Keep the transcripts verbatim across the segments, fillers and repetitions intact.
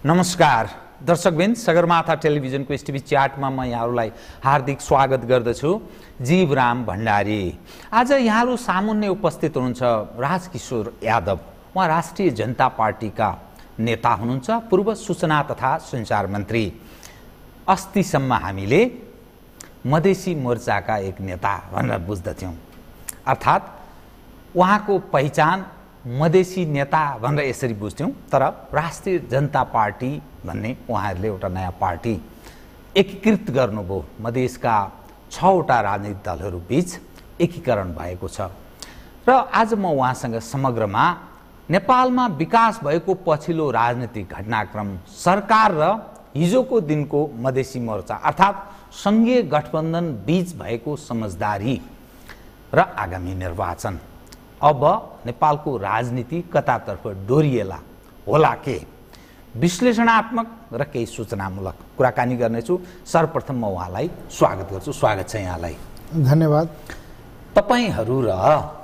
नमस्कार दर्शकबिन, सगरमाथा टेलिभिजनको एसटीभी च्याटमा म यहाँहरूलाई हार्दिक स्वागत गर्दछु। जीवराम भण्डारी। आज यहाँहरू सामुन्ने उपस्थित हुनुहुन्छ राज किशोर यादव। उहाँ राष्ट्रिय जनता पार्टीका नेता हुनुहुन्छ, पूर्व सूचना तथा सञ्चार मन्त्री। अस्तिसम्म हामीले मधेसी मोर्चाका एक नेता भनेर बुझ्दथ्यौँ, अर्थात् उहाँको पहिचान मधेसी नेता भनेर यसरी बुझ्थ्यौँ। तर राष्ट्रिय जनता पार्टी भन्ने उहाँहरूले एउटा नयाँ पार्टी एकीकृत गर्नुभयो। मधेसका छवटा राजनीतिक दलहरू बीच एकीकरण भएको छ र आज म उहाँसँग समग्रमा नेपालमा विकास भएको पछिल्लो राजनीतिक घटनाक्रम, सरकार र हिजोको दिनको मधेसी मोर्चा अर्थात् सङ्घीय गठबन्धन बीच भएको समझदारी र आगामी निर्वाचन, अब नेपालको राजनीति कतातर्फ डोरिएला होला के, विश्लेषणात्मक र केही सूचनामूलक कुराकानी गर्नेछु। सर्वप्रथम म उहाँलाई स्वागत गर्छु। स्वागत छ यहाँलाई। धन्यवाद। तपाईहरू र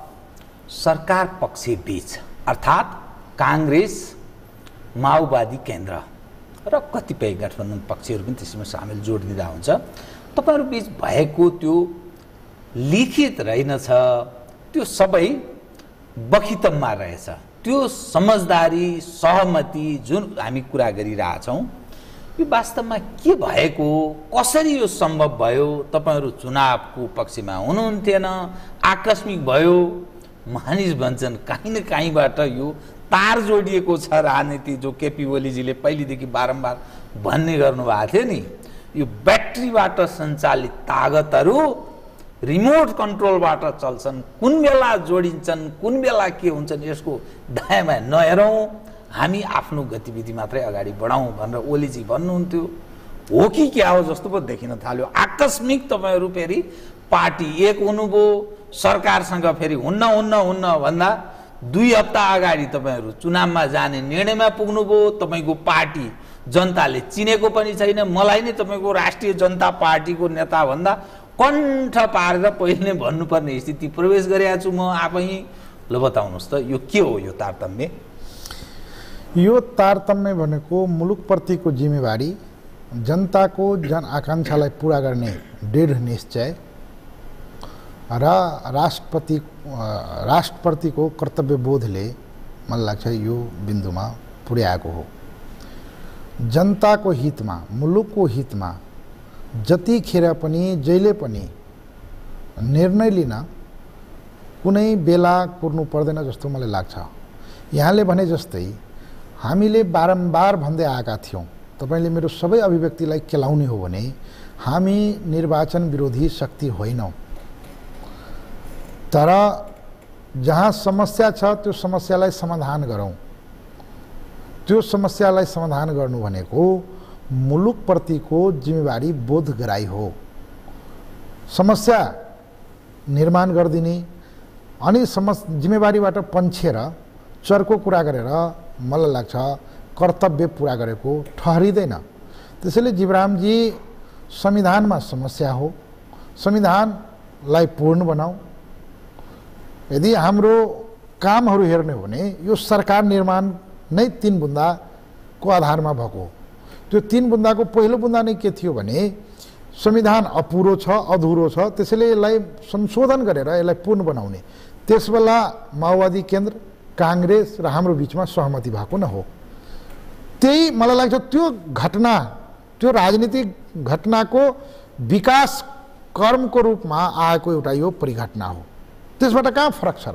सरकार पक्ष बीच अर्थात् काङ्ग्रेस, माओवादी केन्द्र र कतिपय गठबन्धन पक्षहरू पनि त्यसमा सामेल जोडिदिँदा हुन्छ, तपाईहरू बीच भएको त्यो लिखित रहेनछ, त्यो सबै बखितममा रहेछ। त्यो समझदारी, सहमति जुन हामी कुरा गरिरहेछौँ, यो वास्तवमा के भएको, कसरी यो सम्भव भयो? तपाईहरू चुनावको पक्षमा हुनुहुन्थेन, आकस्मिक भयो। मानिस भन्छन् काहीँ न काहीँबाट यो तार जोडिएको छ राजनीति, जो केपी ओलीजीले पहिलेदेखि बारम्बार भन्ने गर्नुभएको थियो नि। यो ब्याट्रीबाट सञ्चालित तागतहरू रिमोट कन्ट्रोलबाट चल्छन्, कुन बेला जोडिन्छन्, कुन बेला के हुन्छन्, यसको दायाँमा नहेरौँ, हामी आफ्नो गतिविधि मात्रै अगाडि बढाउँ भनेर ओलीजी भन्नुहुन्थ्यो। हो कि क्या हो जस्तो पो देखिन थाल्यो। आकस्मिक तपाईहरू फेरि पार्टी एक हुनुभयो, सरकारसँग फेरि हुन्न हुन्न हुन्न भन्दा दुई हप्ता अगाडि तपाईहरू चुनावमा जाने निर्णयमा पुग्नुभयो। तपाईँको पार्टी जनताले चिनेको पनि छैन। मलाई नै तपाईँको राष्ट्रिय जनता पार्टीको नेता भन्दा कण्ठ पारेर पहिले भन्नुपर्ने स्थिति प्रवेश गरेको छु म आफै। ल बताउनुहोस् त, यो के हो यो तारतम्य? यो तारतम्य भनेको मुलुकप्रतिको जिम्मेवारी, जनताको जन आकाङ्क्षालाई पुरा गर्ने दृढ निश्चय र राष्ट्रपति राष्ट्रप्रतिको कर्तव्यबोधले मलाई लाग्छ यो बिन्दुमा पुर्याएको हो। जनताको हितमा, मुलुकको हितमा जतिखेर पनि जहिले पनि निर्णय लिन कुनै बेला कुर्नु पर्दैन जस्तो मलाई लाग्छ। यहाँले भने जस्तै हामीले बारम्बार भन्दै आएका थियौँ, तपाईँले मेरो सबै अभिव्यक्तिलाई केलाउने हो भने हामी निर्वाचन विरोधी शक्ति होइनौँ, तर जहाँ समस्या छ त्यो समस्यालाई समाधान गरौँ। त्यो समस्यालाई समाधान गर्नु भनेको मुलुकप्रतिको जिम्मेवारी बोध गराई हो। समस्या निर्माण गरिदिने अनि समस जिम्मेवारीबाट पन्छेर चर्को कुरा गरेर मलाई लाग्छ कर्तव्य पुरा गरेको ठहरिँदैन। त्यसैले जीवरामजी, संविधानमा समस्या हो, संविधानलाई पूर्ण बनाऊ। यदि हाम्रो कामहरू हेर्ने हो भने यो सरकार निर्माण नै तीन बुन्दाको आधारमा भएको। त्यो तीन बुन्दाको पहिलो बुन्दा नै के थियो भने संविधान अपुरो छ, अधुरो छ, त्यसैले यसलाई संशोधन गरेर यसलाई पूर्ण बनाउने। त्यसबेला माओवादी केन्द्र, काङ्ग्रेस र हाम्रो बिचमा सहमति भएको न हो। त्यही मलाई लाग्छ त्यो घटना, त्यो राजनीतिक घटनाको विकास कर्मको रूपमा आएको एउटा यो परिघटना हो। त्यसबाट कहाँ फरक छ र?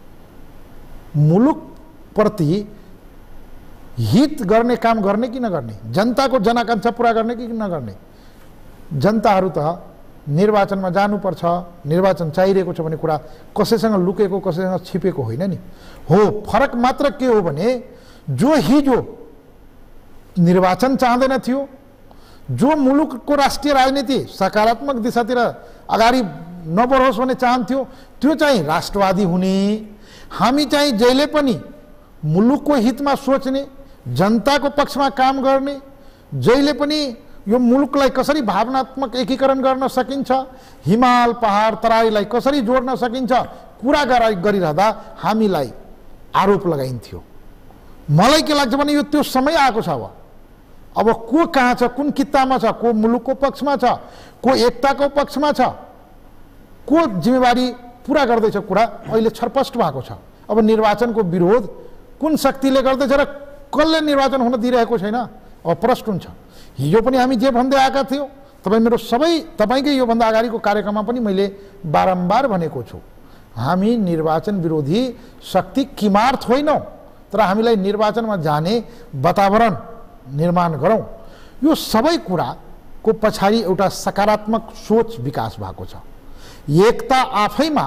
मुलुकप्रति हित गर्ने काम गर्ने कि नगर्ने, जनताको जनआकाङ्क्षा पुरा गर्ने कि नगर्ने। जनताहरू त निर्वाचनमा जानुपर्छ, निर्वाचन चाहिरहेको छ भन्ने कुरा कसैसँग लुकेको, कसैसँग छिपेको होइन नि। हो, फरक मात्र के हो भने जो हिजो निर्वाचन चाहँदैन थियो, जो मुलुकको राष्ट्रिय राजनीति सकारात्मक दिशातिर अगाडि नबढोस् भन्ने चाहन्थ्यो, त्यो चाहिँ राष्ट्रवादी हुने। हामी चाहिँ जहिले पनि मुलुकको हितमा सोच्ने, जनताको पक्षमा काम गर्ने, जहिले पनि यो मुलुकलाई कसरी भावनात्मक एकीकरण गर्न सकिन्छ, हिमाल पहाड तराईलाई कसरी जोड्न सकिन्छ कुरा गरिरहँदा हामीलाई आरोप लगाइन्थ्यो। मलाई के लाग्छ भने यो त्यो समय आएको छ। अब अब को कहाँ छ, कुन कितामा छ, को मुलुकको पक्षमा छ, को एकताको पक्षमा छ, को जिम्मेवारी पूरा गर्दैछ, कुरा अहिले छरपष्ट भएको छ। अब निर्वाचनको विरोध कुन शक्तिले गर्दैछ र कसले निर्वाचन हुन दिइरहेको छैन, अब प्रश्न छ। हिजो पनि हामी जे भन्दै आएका थियौँ, तपाईँ मेरो सबै तपाईँकै योभन्दा अगाडिको कार्यक्रममा पनि मैले बारम्बार भनेको छु, हामी निर्वाचन विरोधी शक्ति किमार्थ होइनौँ, तर हामीलाई निर्वाचनमा जाने वातावरण निर्माण गरौँ। यो सबै कुराको पछाडि एउटा सकारात्मक सोच विकास भएको छ। एकता आफैमा,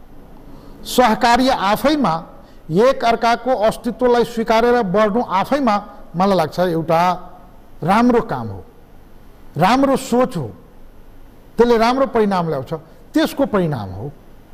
सहकार्य आफैमा, एक अर्काको अस्तित्वलाई स्वीकारेर बढ्नु आफैमा मलाई लाग्छ एउटा राम्रो काम हो, राम्रो सोच हो, त्यसले राम्रो परिणाम ल्याउँछ। त्यसको परिणाम हो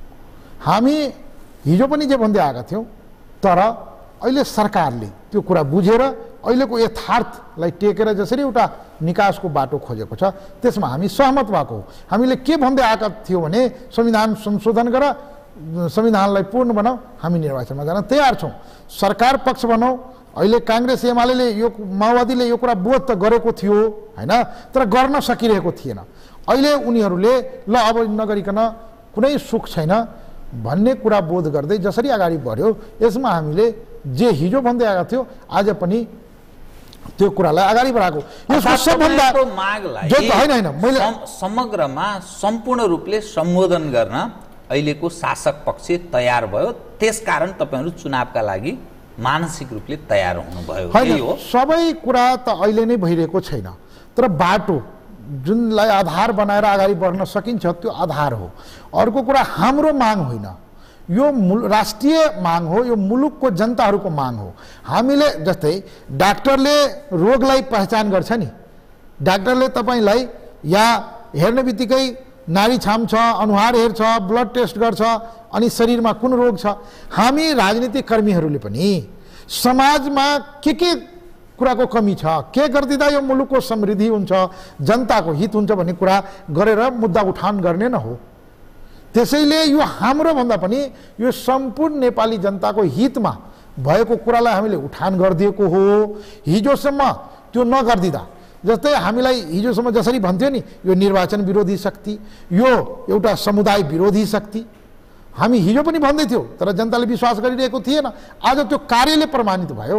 हामी हिजो पनि जे भन्दै आएका थियौँ, तर अहिले सरकारले त्यो कुरा बुझेर अहिलेको यथार्थलाई टेकेर जसरी एउटा निकासको बाटो खोजेको छ, त्यसमा हामी सहमत भएको हो। हामीले के भन्दै आएका थियौँ भने संविधान संशोधन गर, संविधानलाई पूर्ण बनाऊ, हामी निर्वाचनमा जान तयार छौँ। सरकार पक्ष बनाऊ। अहिले काङ्ग्रेस एमाले यो माओवादीले यो कुरा बोध त गरेको थियो हैन, तर गर्न सकिरहेको थिएन। अहिले उनीहरूले ल अब नगरिकन कुनै सुख छैन भन्ने कुरा बोध गर्दै जसरी अगाडि बढ्यो, यसमा हामीले जे हिजो भन्दै आएका थियो आज पनि त्यो कुरालाई अगाडि बढाएको। यसको सबभन्दा मागलाई जो हैन हैन मैले समग्रमा सम्पूर्ण रूपले सम्बोधन गर्न अहिलेको शासक पक्ष तयार भयो, त्यसकारण तपाईहरु चुनावका लागि मानसिक रूपले तयार हुनुभयो। यही हो। सबै कुरा त अहिले नै भइरहेको छैन, तर बाटो जुनलाई आधार बनाएर अगाडि बढ्न सकिन्छ त्यो आधार हो। अर्को कुरा हाम्रो माग होइन, यो राष्ट्रिय माग हो, यो मुलुकको जनताहरूको माग हो। हामीले जस्तै डाक्टरले रोगलाई पहिचान गर्छ नि, डाक्टरले तपाईलाई या हेर्ने बित्तिकै नाडी छाम छ, अनुहार हेर्छ, ब्लड टेस्ट गर्छ, अनि शरीरमा कुन रोग छ। हामी राजनीतिक कर्मीहरूले पनि समाजमा के के कुराको कमी छ, के गरिदिँदा यो मुलुकको समृद्धि हुन्छ, जनताको हित हुन्छ भन्ने कुरा गरेर मुद्दा उठान गर्ने न हो। त्यसैले यो हाम्रो भन्दा पनि यो सम्पूर्ण नेपाली जनताको हितमा भएको कुरालाई हामीले उठान गरिदिएको हो। हिजोसम्म त्यो नगरिदिँदा, जस्तै हामीलाई हिजोसम्म जसरी भन्थ्यो नि यो निर्वाचन विरोधी शक्ति, यो एउटा समुदाय विरोधी शक्ति, हामी हिजो पनि भन्दै थियौँ, तर जनताले विश्वास गरिरहेको थिएन। आज त्यो कार्यले प्रमाणित भयो।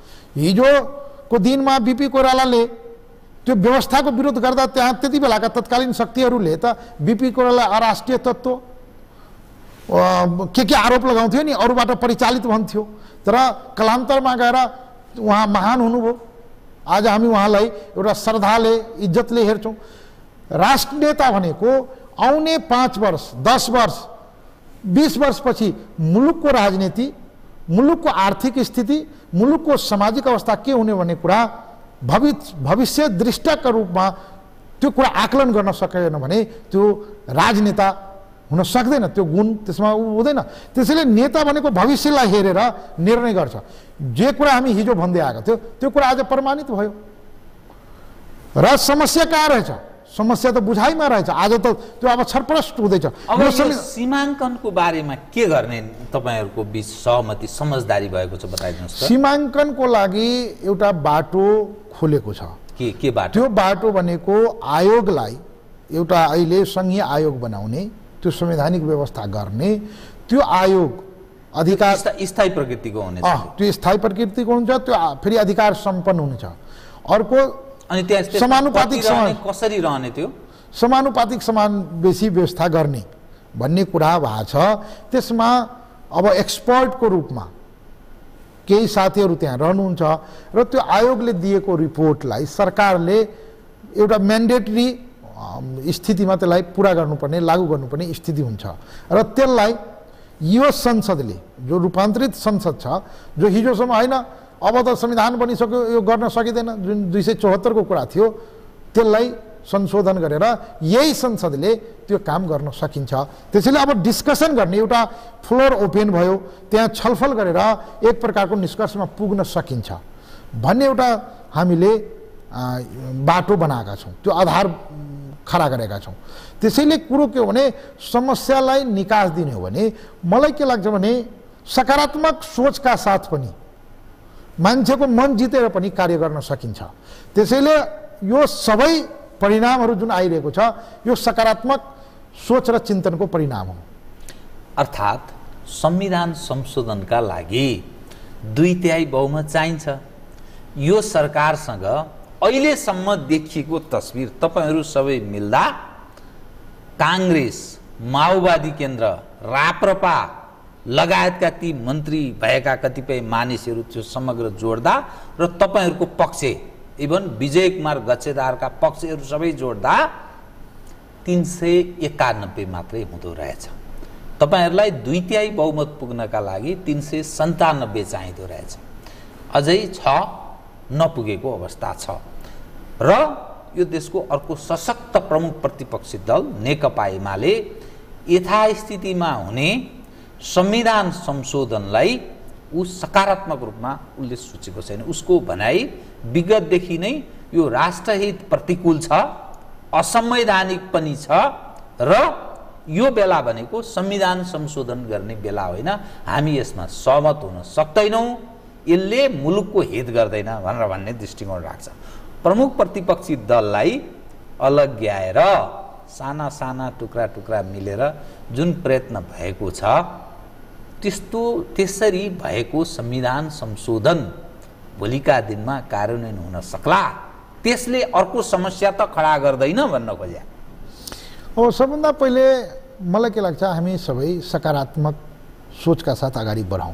हिजोको दिनमा बिपी कोइरालाले त्यो व्यवस्थाको विरोध गर्दा त्यहाँ त्यति बेलाका तत्कालीन शक्तिहरूले त बिपी कोइराला अराष्ट्रिय तत्त्व के के आरोप लगाउँथ्यो नि, अरूबाट परिचालित भन्थ्यो, तर कालान्तरमा गएर उहाँ महान हुनुभयो। आज हामी उहाँलाई एउटा श्रद्धाले इज्जतले हेर्छौँ। राष्ट्रनेता भनेको आउने पाँच वर्ष दस वर्ष बीस वर्षपछि मुलुकको राजनीति, मुलुकको आर्थिक स्थिति, मुलुकको सामाजिक अवस्था के हुने भन्ने कुरा भविष्य भविष्य दृष्टका रूपमा त्यो कुरा आकलन गर्न सकेन भने त्यो राजनेता हुन सक्दैन, त्यो गुण त्यसमा हुँदैन। त्यसैले नेता भनेको भविष्यलाई हेरेर निर्णय गर्छ। जे कुरा हामी हिजो भन्दै आएको थियो त्यो कुरा आज प्रमाणित भयो। र समस्या कहाँ रहेछ? समस्या त बुझाइमा रहेछ। आज त त्यो अब छरप्रष्ट हुँदैछ। अब यो सीमाङ्कनको बारेमा के गर्ने तपाईहरुको बीच सहमति समझदारी भएको छ, बताइदिनुस् त। सीमाङ्कनको लागि एउटा बाटो खोलेको छ। के के बाटो? त्यो बाटो भनेको आयोगलाई एउटा अहिले संघीय आयोग बनाउने, त्यो संवैधानिक व्यवस्था गर्ने, त्यो आयोग अधिकार स्थायी प्रकृतिको हुनेछ। त्यो स्थायी प्रकृतिको हुन्छ, त्यो फेरि अधिकार सम्पन्न हुनेछ। अर्को अनि त्यहाँ समानुपातिक समान कसरी रहने त्यो समानुपातिक समान बेसी व्यवस्था गर्ने भन्ने कुरा भएको छ। त्यसमा अब एक्सपर्टको रूपमा केही साथीहरू त्यहाँ रहनुहुन्छ र त्यो आयोगले दिएको रिपोर्टलाई सरकारले एउटा म्यान्डेटरी स्थितिमा त्यसलाई पुरा गर्नुपर्ने, लागू गर्नुपर्ने स्थिति हुन्छ। र त्यसलाई यो संसदले, जो रूपान्तरित संसद छ, जो हिजोसम्म होइन अब त संविधान बनिसक्यो यो गर्न सकिँदैन, जुन दुई सय चौहत्तरको कुरा थियो, त्यसलाई संशोधन गरेर यही संसदले त्यो काम गर्न सकिन्छ। त्यसैले अब डिस्कसन गर्ने एउटा फ्लोर ओपन भयो, त्यहाँ छलफल गरेर एक प्रकारको निष्कर्षमा पुग्न सकिन्छ भन्ने एउटा हामीले बाटो बनाएका छौँ, त्यो आधार खडा गरेका छौँ। त्यसैले कुरो के हो भने समस्यालाई निकास दिने हो भने मलाई के लाग्छ भने सकारात्मक सोचका साथ पनि मान्छेको मन जितेर पनि कार्य गर्न सकिन्छ। त्यसैले यो सबै परिणामहरू जुन आइरहेको छ यो सकारात्मक सोच र चिन्तनको परिणाम हो। अर्थात् संविधान संशोधनका लागि दुई तिहाई बहुमत चाहिन्छ। यो सरकारसँग अहिलेसम्म देखिएको तस्बिर तपाईहरू सबै मिल्दा कांग्रेस, माओवादी केन्द्र, राप्रपा लगायतका ती मन्त्री भएका कतिपय मानिसहरू त्यो समग्र जोड्दा र तपाईहरूको पक्ष इभन विजय कुमार गच्छेदारका पक्षहरू सबै जोड्दा तीन सय एकानब्बे मात्रै हुँदो रहेछ। तपाईहरूलाई दुई तिहाई बहुमत पुग्नका लागि तीन सय सन्तानब्बे चाहिँदो रहेछ। अझै छ नपुगेको अवस्था छ र यो देशको अर्को सशक्त प्रमुख प्रतिपक्षी दल नेकपा एमाले यथास्थितिमा हुने संविधान संशोधनलाई ऊ सकारात्मक रूपमा उसले सोचेको छैन। उसको भनाइ विगतदेखि नै यो राष्ट्रहित प्रतिकूल छ, असंवैधानिक पनि छ र यो बेला भनेको संविधान संशोधन गर्ने बेला होइन, हामी यसमा सहमत हुन सक्दैनौँ, यसले मुलुकको हित गर्दैन भनेर भन्ने दृष्टिकोण राख्छ। प्रमुख प्रतिपक्षी दललाई अलग्याएर साना साना टुक्रा टुक्रा मिलेर जुन प्रयत्न भएको छ त्यस्तो त्यसरी भएको संविधान संशोधन भोलिका दिनमा कार्यान्वयन हुन सक्ला, त्यसले अर्को समस्या त खडा गर्दैन भन्न खोज्या हो। सबभन्दा पहिले मलाई के लाग्छ हामी सबै सकारात्मक सोचका साथ अगाडि बढाउँ।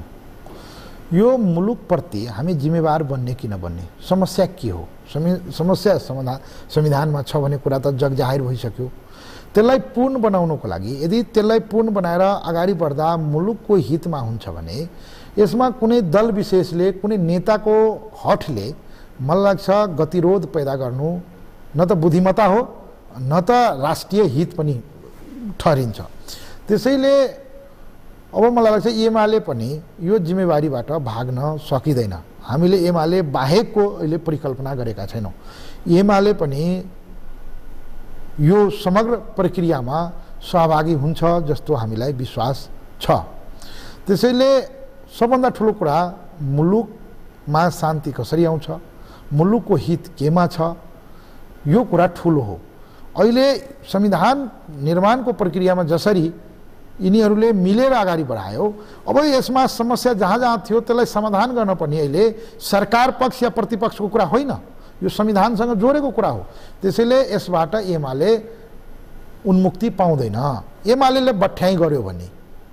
यो मुलुकप्रति हामी जिम्मेवार बन्ने कि नबन्ने, समस्या के हो, समस्या समाधान संविधानमा छ भन्ने कुरा त जगजाहिर भइसक्यो। त्यसलाई पूर्ण बनाउनको लागि यदि त्यसलाई पूर्ण बनाएर अगाडि बढ्दा मुलुकको हितमा हुन्छ भने यसमा कुनै दल विशेषले कुनै नेताको हठले मलाई लाग्छ गतिरोध पैदा गर्नु न त बुद्धिमत्ता हो न त राष्ट्रिय हित पनि ठहरिन्छ। त्यसैले अब मलाई लाग्छ एमाले पनि यो जिम्मेवारीबाट भाग्न सकिँदैन। हामीले एमाले बाहेकको अहिले परिकल्पना गरेका छैनौँ। एमाले पनि यो समग्र प्रक्रियामा सहभागी हुन्छ जस्तो हामीलाई विश्वास छ। त्यसैले सबभन्दा ठुलो कुरा मुलुकमा शान्ति कसरी आउँछ, मुलुकको हित केमा छ, यो कुरा ठुलो हो। अहिले संविधान निर्माणको प्रक्रियामा जसरी यिनीहरूले मिलेर अगाडि बढायो, अब यसमा समस्या जहाँ जहाँ थियो त्यसलाई समाधान गर्न पनि अहिले सरकार पक्ष या प्रतिपक्षको कुरा होइन, यो संविधानसँग जोडेको कुरा हो। त्यसैले यसबाट एमाले उन्मुक्ति पाउँदैन। एमाले बठ्याइ गर्यो भने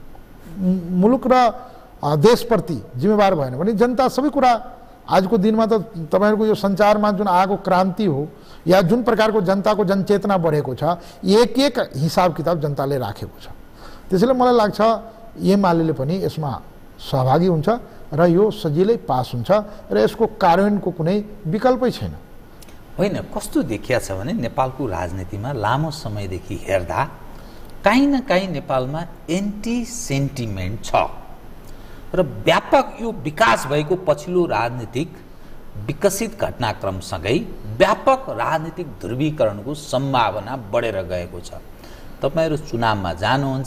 मुलुक र देशप्रति जिम्मेवार भएन भने जनता सबै कुरा आजको दिनमा त तपाईहरुको यो सञ्चारमा जुन आगो क्रान्ति हो या जुन प्रकारको जनताको जनचेतना बढेको छ एक एक हिसाब किताब जनताले राखेको छ। त्यसैले मलाई लाग्छ एमाले पनि यसमा सहभागी हुन्छ र यो सजिलै पास हुन्छ र यसको कार्यान्वयनको कुनै विकल्पै छैन। होइन, कस्तो देखिया छ भने नेपालको राजनीतिमा लामो समयदेखि हेर्दा काहीँ न काहीँ नेपालमा एन्टी सेन्टिमेन्ट छ र व्यापक यो विकास भएको पछिल्लो राजनीतिक विकसित घटनाक्रमसँगै व्यापक राजनीतिक ध्रुवीकरणको सम्भावना बढेर गएको छ। तपाईहरु चुनावमा जानुहुन्छ,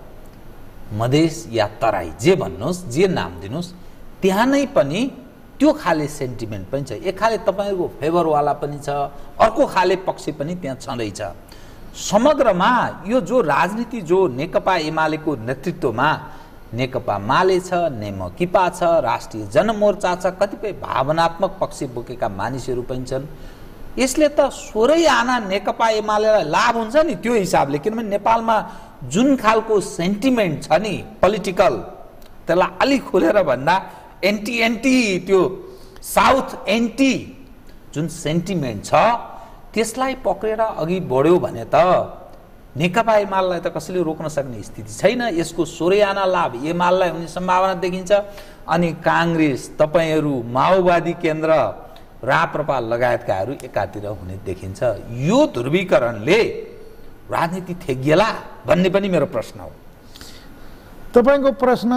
मधेस या तराई जे भन्नुहोस्, जे नाम दिनुहोस्, त्यहाँ नै पनि त्यो खाले सेन्टिमेन्ट पनि छ। एक खाले तपाईहरुको फेभरवाला पनि छ, अर्को खाले पक्ष पनि त्यहाँ छँदैछ। समग्रमा यो जो राजनीति जो नेकपा एमालेको नेतृत्वमा नेकपा माले छ, नेमकिपा छ, राष्ट्रिय जनमोर्चा छ, कतिपय भावनात्मक पक्ष बोकेका मानिसहरू पनि छन्। यसले त सोह्रै आना नेकपा एमालेलाई लाभ हुन्छ नि त्यो हिसाबले, किनभने नेपालमा जुन खालको सेन्टिमेन्ट छ नि पोलिटिकल, त्यसलाई अलि खोलेर भन्दा एन्टी एन्टी त्यो साउथ एन्टी जुन सेन्टिमेन्ट छ त्यसलाई पक्रेर अघि बढ्यो भने त नेकपा एमालेलाई त कसैले रोक्न सक्ने स्थिति छैन। यसको सोह्रै आना लाभ एमालेलाई हुने सम्भावना देखिन्छ। अनि कांग्रेस, तपाईहरु, माओवादी केन्द्र, राप्रपा लगायतकाहरू एकातिर हुने देखिन्छ। यो ध्रुवीकरणले राजनीति थेगिएला भन्ने पनि मेरो प्रश्न हो। तपाईको प्रश्न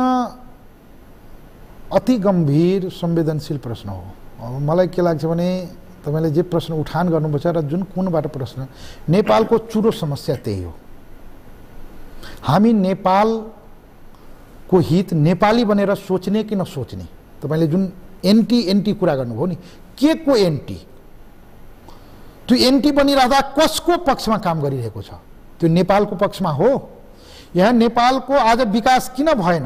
अति गम्भीर संवेदनशील प्रश्न हो। अब मलाई के लाग्छ भने तपाईले जे प्रश्न उठान गर्नुभएको छ र जुन कुनबाट प्रश्न, नेपालको चुरो समस्या त्यही हो। हामी नेपालको हित नेपाली बनेर सोच्ने कि नसोच्ने, तपाईले जुन एन्टी एन्टी कुरा गर्नुभयो नि, के को एन्टी? त्यो एन्टी बनिरहँदा कसको पक्षमा काम गरिरहेको छ? त्यो नेपालको पक्षमा हो? यहाँ नेपालको आज विकास किन भएन?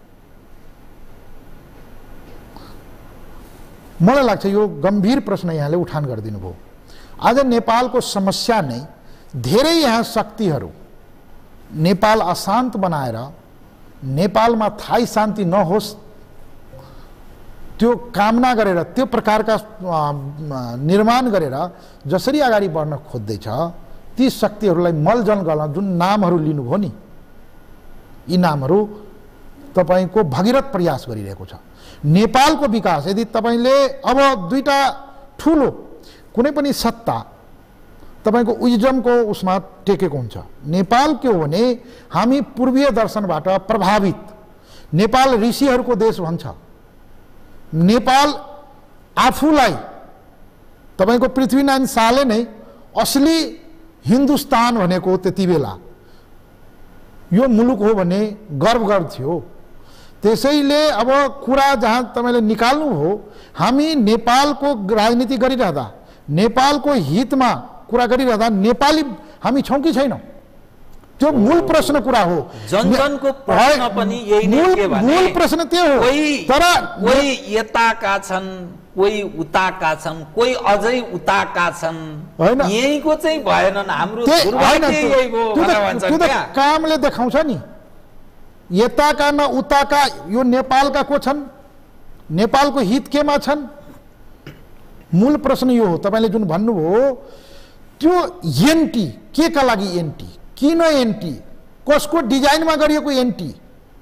मलाई लाग्छ यो गम्भीर प्रश्न यहाँले उठान गरिदिनु भयो। आज नेपालको समस्या नै धेरै यहाँ शक्तिहरू नेपाल अशान्त बनाएर नेपालमा थाई शान्ति नहोस् त्यो कामना गरेर, त्यो प्रकारका निर्माण गरेर जसरी अगाडि बढ्न खोज्दैछ, ती शक्तिहरूलाई मलजल गर्न जुन नामहरू लिनुभयो नि, यी नामहरू तपाईको भगीरथ प्रयास गरिरहेको छ। नेपालको विकास यदि तपाईले अब दुईटा ठुलो कुनै पनि सत्ता तपाईको विजडमको उसमा टेकेको हुन्छ। नेपाल के हो भने हामी पूर्वीय दर्शनबाट प्रभावित, नेपाल ऋषिहरूको देश भन्छ। नेपाल आफूलाई तपाईको पृथ्वीनारायण शाहले नै असली हिन्दुस्तान भनेको त्यति बेला यो मुलुक हो भने गर्व गर्थ्यो। त्यसैले अब कुरा जहाँ तपाईले निकाल्नु हो, हामी नेपालको राजनीति गरिरहँदा, नेपालको हितमा कुरा गरिरहँदा नेपाली हामी छौं कि छैनौं? त्यो मूल प्रश्न कुरा हो। जनजनको प्रश्न पनि यही नै के भने मूल प्रश्न त्यो हो। तर कोही यताका छन्, कोही उताका छन्, कोही अझै उताका छन्, यहीको चाहिँ भएनन्। हाम्रो दुर्भाग्य यही हो भन्छ क्या। कामले देखाउँछ नि, यताका न उताका यो नेपालका को छन्, नेपालको हित केमा छन्? मूल प्रश्न यो हो। तपाईले जुन भन्नुभयो त्यो एन्टी के का लागि एन्टी, किन एन्टी, कसको डिजाइनमा गरिएको एन्टी?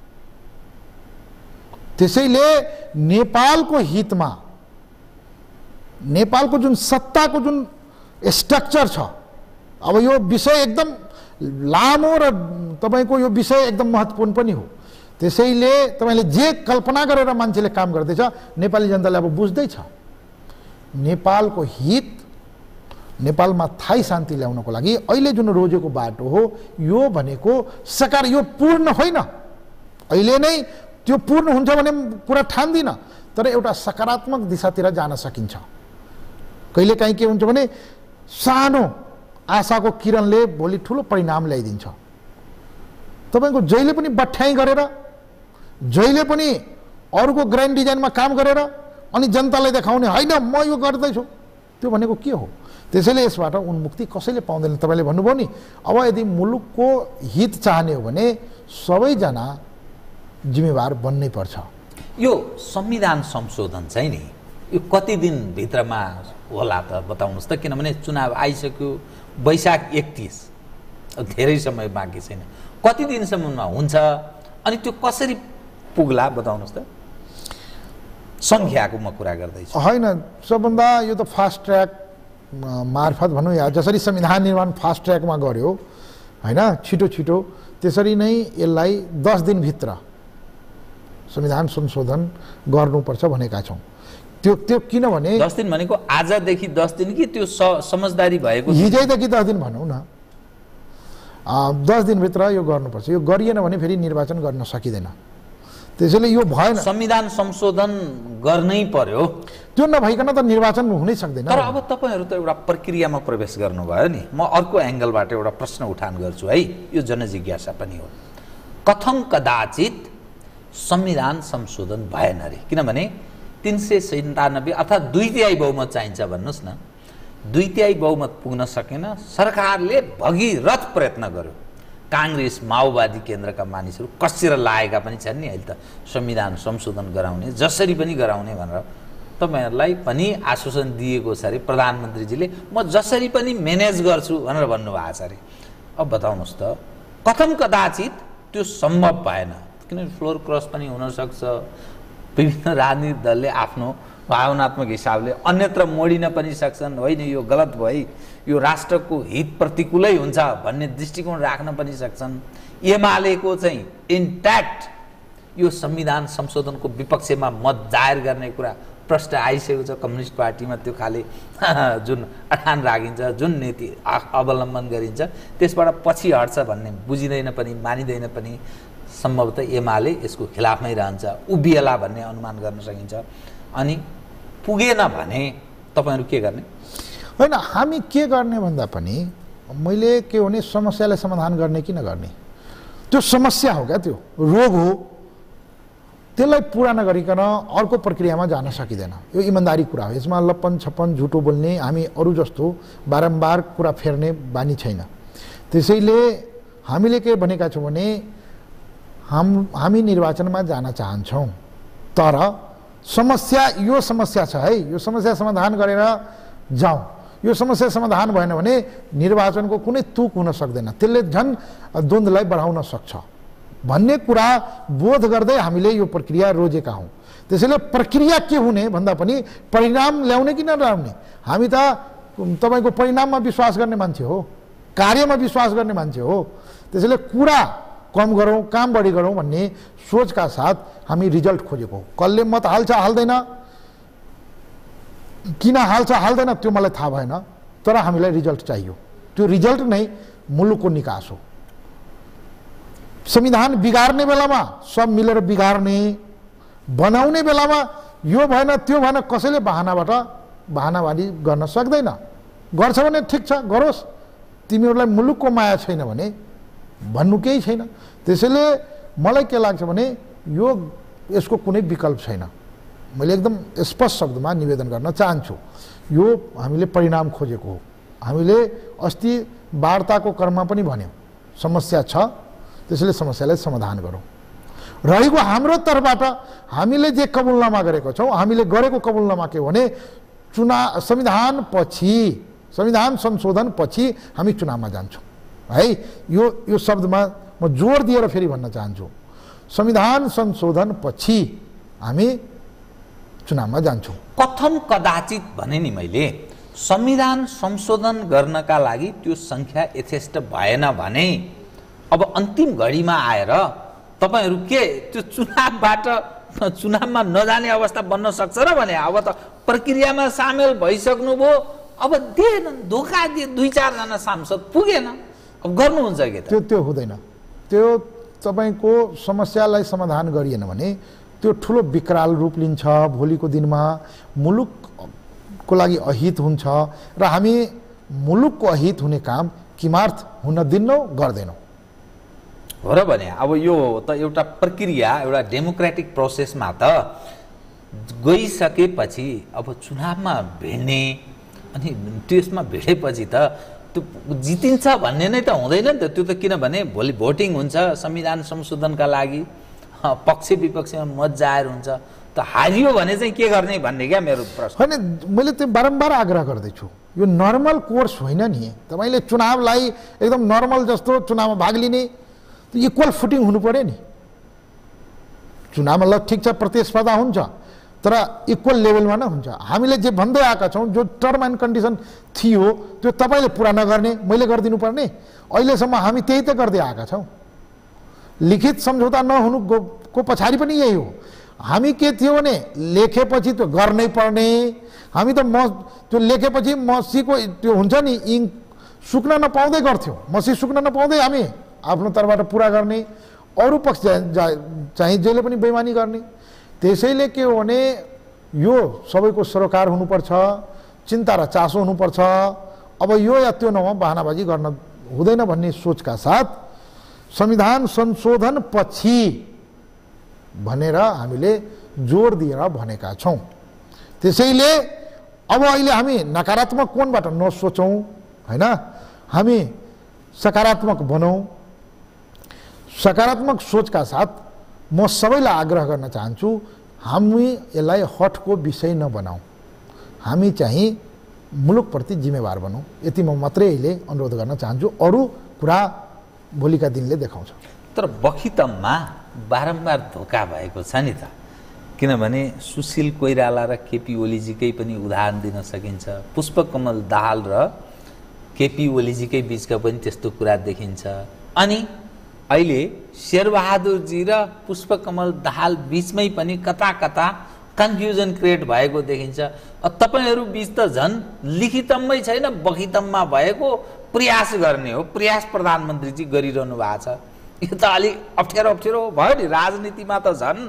त्यसैले नेपालको हितमा, नेपालको जुन सत्ताको जुन स्ट्रक्चर छ, अब यो विषय एकदम लामो र तपाईको यो विषय एकदम महत्त्वपूर्ण पनि हो। त्यसैले तपाईले जे कल्पना गरेर मान्छेले काम गर्दैछ, नेपाली जनताले अब बुझ्दैछ। नेपालको हित, नेपालमा थाई शान्ति ल्याउनको लागि अहिले जुन रोजेको बाटो हो, यो भनेको सकार, यो पूर्ण होइन। अहिले नै त्यो पूर्ण हुन्छ भने कुरा ठान्दिन, तर एउटा सकारात्मक दिशातिर जान सकिन्छ। कहिलेकाहीँ के हुन्छ भने सानो आशाको किरणले भोलि ठुलो परिणाम ल्याइदिन्छ। तपाईको जहिले पनि बठ्याइ गरेर, जहिले पनि अरूको ग्रान्ड डिजाइनमा काम गरेर अनि जनतालाई देखाउने होइन म यो गर्दैछु, त्यो भनेको के हो? त्यसैले यसबाट उन्मुक्ति कसैले पाउँदैन। तपाईले भन्नुभयो नि, अब यदि मुलुकको हित चाहने हो भने सबैजना जिम्मेवार बन्नै पर्छ। यो संविधान संशोधन चाहिँ नि यो कति दिन भित्रमा होला त बताउनुस् त? किनभने चुनाव आइसक्यो, वैशाख एकतीस, धेरै समय बाँकी छैन। कति दिनसम्ममा हुन्छ अनि त्यो कसरी पुग्ला बताउनुस् त? संख्याको म कुरा गर्दैछु। होइन, सबभन्दा यो त फास्ट ट्र्याक मार्फत भनौँ या जसरी संविधान निर्माण फास्ट ट्र्याकमा गर्यो होइन, छिटो छिटो, त्यसरी नै यसलाई दस दिनभित्र संविधान संशोधन गर्नुपर्छ भनेका छौँ। त्यो त्यो किनभने दस दिन भनेको आजदेखि दस दिन कि त्यो समझदारी भएको हिजैदेखि दस दिन भनौँ न, दस दिनभित्र यो गर्नुपर्छ। यो गरिएन भने फेरि निर्वाचन गर्न सकिँदैन। त्यसैले यो भएन, संविधान संशोधन गर्नै पर्यो। त्यो नभइकन त निर्वाचन हुनै सक्दैन। तर अब तपाईहरु त एउटा प्रक्रियामा प्रवेश गर्नुभयो नि। म अर्को एंगलबाट एउटा प्रश्न उठान गर्छु है, यो जनजिज्ञासा पनि हो। कथम कदाचित संविधान संशोधन भएन रे, किनभने तीन सय सन्तानब्बे अर्थात् दुई तिहाई बहुमत चाहिन्छ भन्नुस् न, दुई तिहाई बहुमत पुग्न सकेन। सरकारले भगीरथ प्रयत्न गर्यो। कांग्रेस माओवादी केन्द्रका मानिसहरू कसेर लागेका पनि छन् नि अहिले त संविधान संशोधन गराउने, जसरी पनि गराउने भनेर तपाईहरुलाई पनि आश्वासन दिएको छ अरे प्रधानमन्त्रीजीले। म जसरी पनि म्यानेज गर्छु भनेर भन्नुभएको छ अरे। अब बताउनुस् त, कथम कदाचित त्यो सम्भव भएन? किनभने फ्लोर क्रस पनि हुन सक्छ, विभिन्न राजनीतिक दलले आफ्नो भावनात्मक हिसाबले अन्यत्र मोडिन पनि सक्छन्। होइन यो गलत भयो, यो राष्ट्रको हित प्रतिकूलै हुन्छ भन्ने दृष्टिकोण राख्न पनि सक्छन्। एमालेको चाहिँ इन्ट्याक्ट यो संविधान संशोधनको विपक्षमा मत जाहेर गर्ने कुरा प्रश्न आइसकेको छ। कम्युनिस्ट पार्टीमा त्यो खाले जुन अठान राखिन्छ, जुन नीति अवलम्बन गरिन्छ, त्यसबाट पछि हट्छ भन्ने बुझिँदैन पनि मानिँदैन पनि। सम्भवतः एमाले यसको खिलाफमै रहन्छ, उभिएला भन्ने अनुमान गर्न सकिन्छ। अनि पुगेन भने तपाईहरु के गर्ने? होइन, हामी के गर्ने भन्दा पनि मैले के भने समस्यालाई समाधान गर्ने कि नगर्ने, त्यो समस्या हो क्या, त्यो रोग हो, त्यसलाई पुरा नगरिकन अर्को प्रक्रियामा जान सकिँदैन। यो इमानदारी कुरा हो। यसमा लप्पन छप्पन झुटो बोल्ने, हामी अरू जस्तो बारम्बार कुरा फेर्ने बानी छैन। त्यसैले हामीले के भनेका छौँ भने हाम हामी निर्वाचनमा जान चाहन्छौँ, तर समस्या यो समस्या छ है, यो समस्या समाधान गरेर जाउँ। यो समस्या समाधान भएन भने निर्वाचनको कुनै तुक हुन सक्दैन, त्यसले झन् द्वन्द्वलाई बढाउन सक्छ भन्ने कुरा बोध गर्दै हामीले यो प्रक्रिया रोजेका हौँ। त्यसैले प्रक्रिया के हुने भन्दा पनि परिणाम ल्याउने कि नल्याउने, हामी त तपाईँको परिणाममा विश्वास गर्ने मान्छे हो, कार्यमा विश्वास गर्ने मान्छे हो। त्यसैले कुरा कम गरौँ, काम बढी गरौँ भन्ने सोचका साथ हामी रिजल्ट खोजेको हो। कसले मत हाल्छ हाल्दैन, किन हाल्छ हाल्दैन त्यो मलाई थाहा भएन, तर हामीलाई रिजल्ट चाहियो। त्यो रिजल्ट नै मुलुकको निकास हो। संविधान बिगार्ने बेलामा सब मिलेर बिगार्ने, बनाउने बेलामा यो भएन त्यो भएन कसैले बहानाबाट बहानाबाजी गर्न सक्दैन। गर्छ भने ठिक छ, गरोस्, तिमीहरूलाई मुलुकको माया छैन भने भन्नु केही छैन। त्यसैले मलाई के लाग्छ भने यो यसको कुनै विकल्प छैन। मैले एकदम स्पष्ट शब्दमा निवेदन गर्न चाहन्छु, यो हामीले परिणाम खोजेको हो। हामीले अस्ति वार्ताको क्रममा पनि भन्यौँ समस्या छ, त्यसैले समस्यालाई समाधान गरौँ। रहेको हाम्रो तर्फबाट हामीले जे कबुलनामा गरेको छौँ, हामीले गरेको कबुलनामा के भने चुनाव संविधान पछि, संविधान संशोधन पछि हामी चुनावमा जान्छौँ है। यो यो शब्दमा म जोड दिएर फेरि भन्न चाहन्छु, संविधान संशोधन पछि हामी चुनावमा जान्छौँ। कथम कदाचित भने नि मैले, संविधान संशोधन गर्नका लागि त्यो संख्या यथेष्ट भएन भने अब अन्तिम घडीमा आएर तपाईहरु के त्यो चुनावबाट चुनावमा नजाने अवस्था बन्न सक्छ र भने? अब त प्रक्रियामा सामेल भइसक्नुभयो, अब दिएन, धोका दिए, दुई चारजना सांसद पुगेन, अब गर्नुहुन्छ के? त्यो त्यो हुँदैन। त्यो तपाईको समस्यालाई समाधान गरिएन भने त्यो ठुलो विकराल रूप लिन्छ। भोलिको दिनमा मुलुकको लागि अहित हुन्छ र हामी मुलुकको अहित हुने काम किमार्थ हुन दिन्नौँ, गर्दैनौँ। हो र भने अब यो त एउटा प्रक्रिया, एउटा डेमोक्रेटिक प्रोसेसमा त गइसकेपछि अब चुनावमा भिड्ने, अनि त्यसमा भिडेपछि त त्यो जितिन्छ भन्ने नै त हुँदैन नि त। त्यो त किनभने भोलि भोटिङ हुन्छ संविधान संशोधनका लागि, पक्ष विपक्षमा मत जाहेर हुन्छ, त हारियो भने चाहिँ के गर्ने भन्ने क्या मेरो प्रश्न। होइन, मैले त्यो बारम्बार आग्रह गर्दैछु, यो नर्मल कोर्स होइन नि। तपाईँले चुनावलाई एकदम नर्मल जस्तो चुनावमा भाग लिने, इक्वल फुटिङ हुनु पर्यो नि। चुनावमा ल ठिक छ, प्रतिस्पर्धा हुन्छ, तर इक्वल लेभलमा नै हुन्छ। हामीले जे भन्दै आएका छौँ, जो टर्म एन्ड कन्डिसन थियो त्यो तपाईँले पुरा नगर्ने, मैले गरिदिनु पर्ने, अहिलेसम्म हामी त्यही त गर्दै आएका छौँ। लिखित सम्झौता नहुनुको पछाडि पनि यही हो। हामी के थियो भने लेखेपछि त्यो गर्नै पर्ने, हामी त म त्यो लेखेपछि मसीको त्यो हुन्छ नि इङ्क सुक्न नपाउँदै गर्थ्यौँ, मसी सुक्न नपाउँदै हामी आफ्नो तर्फबाट पुरा गर्ने, अरू पक्ष चाहिँ जहिले पनि बेइमानी गर्ने। त्यसैले के हो भने यो सबैको सरोकार हुनुपर्छ, चिन्ता र चासो हुनुपर्छ। अब यो या त्यो नभए बहानाबाजी गर्न हुँदैन भन्ने सोचका साथ संविधान संशोधन पछि भनेर हामीले जोड दिएर भनेका छौँ। त्यसैले अब अहिले हामी नकारात्मक कोणबाट नसोचौँ, होइन, हामी सकारात्मक बनौँ। सकारात्मक सोचका साथ म सबैलाई आग्रह गर्न चाहन्छु, हामी यसलाई हठको विषय नबनाऊ, हामी चाहिँ मुलुकप्रति जिम्मेवार बनौँ। यति म मात्रै अहिले अनुरोध गर्न चाहन्छु, अरू कुरा भोलिका दिनले देखाउँछ। तर बखितममा बारम्बार धोका भएको छ नि त, किनभने सुशील कोइराला र केपी ओलीजीकै पनि उदाहरण दिन सकिन्छ, पुष्पकमल दाहाल र केपी ओलीजीकै बिचका पनि त्यस्तो कुरा देखिन्छ। अनि अहिले शेरबहादुरजी र पुष्पकमल दाहाल बिचमै पनि कता कता कन्फ्युजन क्रिएट भएको देखिन्छ। तपाईहरु बिच त झन् लिखितमै छैन, बखितममा भएको प्रयास गर्ने हो, प्रयास प्रधानमन्त्रीजी गरिरहनु भएको छ। यो त अलि अप्ठ्यारो अप्ठ्यारो भयो नि। राजनीतिमा त झन्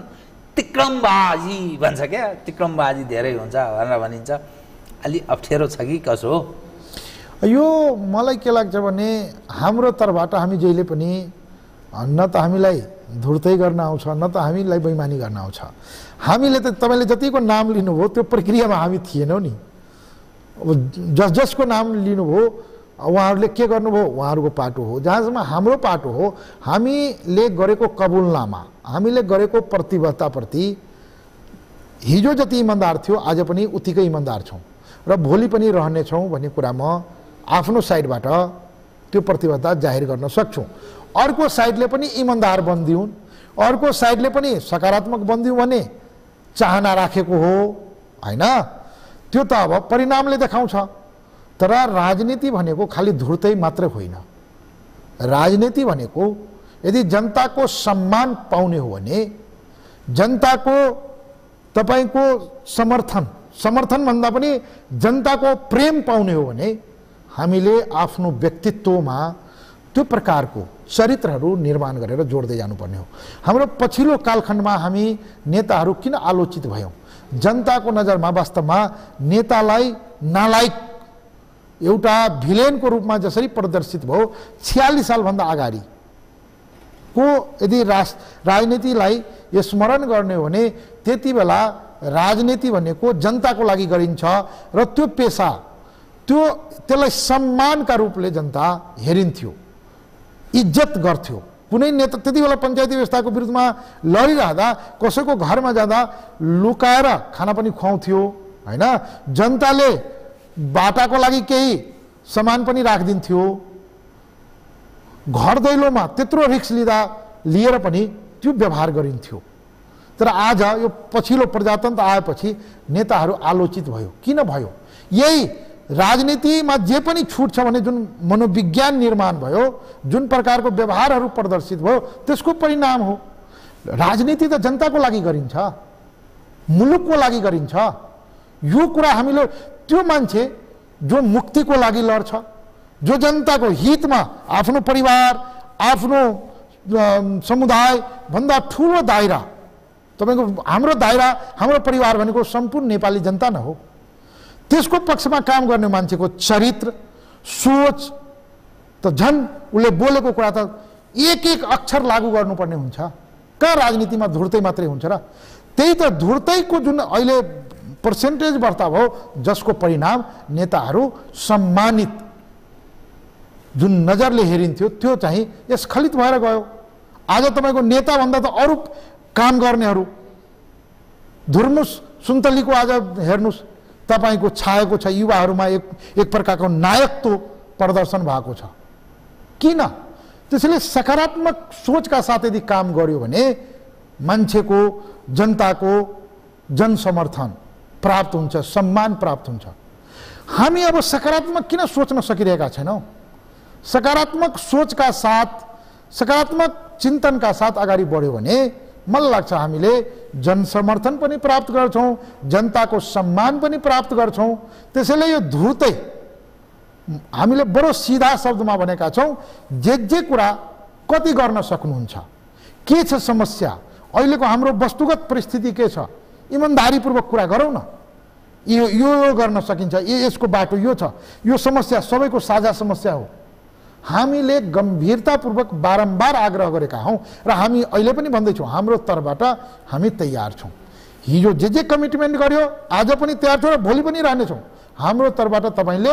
तिक्रमबाजी भन्छ क्या, तिक्रमबाजी धेरै हुन्छ भनेर भनिन्छ। अलि अप्ठ्यारो छ कि कसो हो? यो मलाई के लाग्छ भने हाम्रो तर्फबाट हामी जहिले पनि न त हामीलाई धुर्तै गर्न आउँछ न त हामीलाई बेइमानी गर्न आउँछ। हामीले त तपाईँले जतिको नाम लिनुभयो त्यो प्रक्रियामा हामी थिएनौँ नि। अब जस जसको नाम लिनुभयो उहाँहरूले के गर्नुभयो उहाँहरूको पाटो हो। जहाँसम्म हाम्रो पाटो हो, हामीले गरेको कबुलनामा, हामीले गरेको प्रतिबद्धताप्रति हिजो जति इमान्दार थियो आज पनि उतिकै इमान्दार छौँ र भोलि पनि रहनेछौँ भन्ने कुरा म आफ्नो साइडबाट त्यो प्रतिबद्धता जाहेर गर्न सक्छु। अर्को साइडले पनि इमान्दार बनिदिउन्, अर्को साइडले पनि सकारात्मक बनिदिउँ भन्ने चाहना राखेको हो हैन। त्यो त अब परिणामले देखाउँछ। तर राजनीति भनेको खालि धुर्तै मात्रै होइन। राजनीति भनेको यदि जनताको सम्मान पाउने हो भने, जनताको तपाईको समर्थन समर्थन भन्दा पनि जनताको प्रेम पाउने हो भने हामीले आफ्नो व्यक्तित्वमा त्यो प्रकारको चरित्रहरू निर्माण गरेर जोड्दै जानुपर्ने हो। हाम्रो पछिल्लो कालखण्डमा हामी नेताहरू किन आलोचित भयौँ? जनताको नजरमा वास्तवमा नेतालाई नालायक एउटा भिलेनको रूपमा जसरी प्रदर्शित भयो छयालिस सालभन्दा अगाडि को यदि राज राजनीतिलाई स्मरण गर्ने हो भने त्यति बेला राजनीति भनेको जनताको लागि गरिन्छ र त्यो पेसा त्यो त्यसलाई सम्मानका रूपले जनता हेरिन्थ्यो, इज्जत गर्थ्यो। कुनै नेता त्यति बेला पञ्चायती व्यवस्थाको विरुद्धमा लडिरहँदा कसैको घरमा जाँदा लुकाएर खाना पनि खुवाउँथ्यो हैन। जनताले बाटाको लागि केही सामान पनि राखिदिन्थ्यो। घर दैलोमा त्यत्रो रिक्स लिँदा लिएर पनि त्यो व्यवहार गरिन्थ्यो। तर आज यो पछिल्लो प्रजातन्त्र आएपछि नेताहरू आलोचित भयो। किन भयो? यही राजनीतिमा जे पनि छुट छ भने जुन मनोविज्ञान निर्माण भयो, जुन प्रकारको व्यवहारहरू प्रदर्शित भयो त्यसको परिणाम हो। राजनीति त जनताको लागि गरिन्छ, मुलुकको लागि गरिन्छ। यो कुरा हामीले त्यो मान्छे जो मुक्तिको लागि लड्छ, जो जनताको हितमा आफ्नो परिवार आफ्नो समुदाय भन्दा ठुलो दायरा, तपाईको हाम्रो दायरा हाम्रो परिवार भनेको सम्पूर्ण नेपाली जनता न हो, त्यसको पक्षमा काम गर्ने मान्छेको चरित्र सोच त झन् उसले बोलेको कुरा त एक एक अक्षर लागू गर्नुपर्ने हुन्छ। कहाँ राजनीतिमा धुर्तै मात्रै हुन्छ र? त्यही त धुर्तैको जुन अहिले पर्सेन्टेज बढ्ता भयो जसको परिणाम नेताहरू सम्मानित जुन नजरले हेरिन्थ्यो त्यो चाहिँ स्खलित भएर गयो। आज तपाईँको नेता भन्दा त अरू काम गर्नेहरू धुर्नुस् सुन्तलीको आज हेर्नुस् तपाईँको छाएको छ युवाहरूमा एक एक प्रकारको नायकत्व प्रदर्शन भएको छ। किन? त्यसैले सकारात्मक सोचका साथ यदि काम गर्यो भने मान्छेको जनताको जनसमर्थन प्राप्त हुन्छ, सम्मान प्राप्त हुन्छ। हामी अब सकारात्मक किन सोच्न सकिरहेका छैनौँ? सकारात्मक सोचका साथ सकारात्मक चिन्तनका साथ अगाडि बढ्यो भने मलाई लाग्छ हामीले जनसमर्थन पनि प्राप्त गर्छौँ, जनताको सम्मान पनि प्राप्त गर्छौँ। त्यसैले यो धुर्तै हामीले बडो सिधा शब्दमा भनेका छौँ, जे जे कुरा कति गर्न सक्नुहुन्छ, के छ समस्या, अहिलेको हाम्रो वस्तुगत परिस्थिति के छ, इमानदारीपूर्वक कुरा गरौँ न। यो यो गर्न सकिन्छ, यसको बाटो यो छ, यो समस्या सबैको साझा समस्या हो। हामीले गम्भीरतापूर्वक बारम्बार आग्रह गरेका हौँ र हामी अहिले पनि भन्दैछौँ हाम्रो तर्फबाट हामी तयार छौँ। हिजो जे जे कमिटमेन्ट गर्यो आज पनि तयार छौँ र भोलि पनि रहनेछौँ। हाम्रो तर्फबाट तपाईँले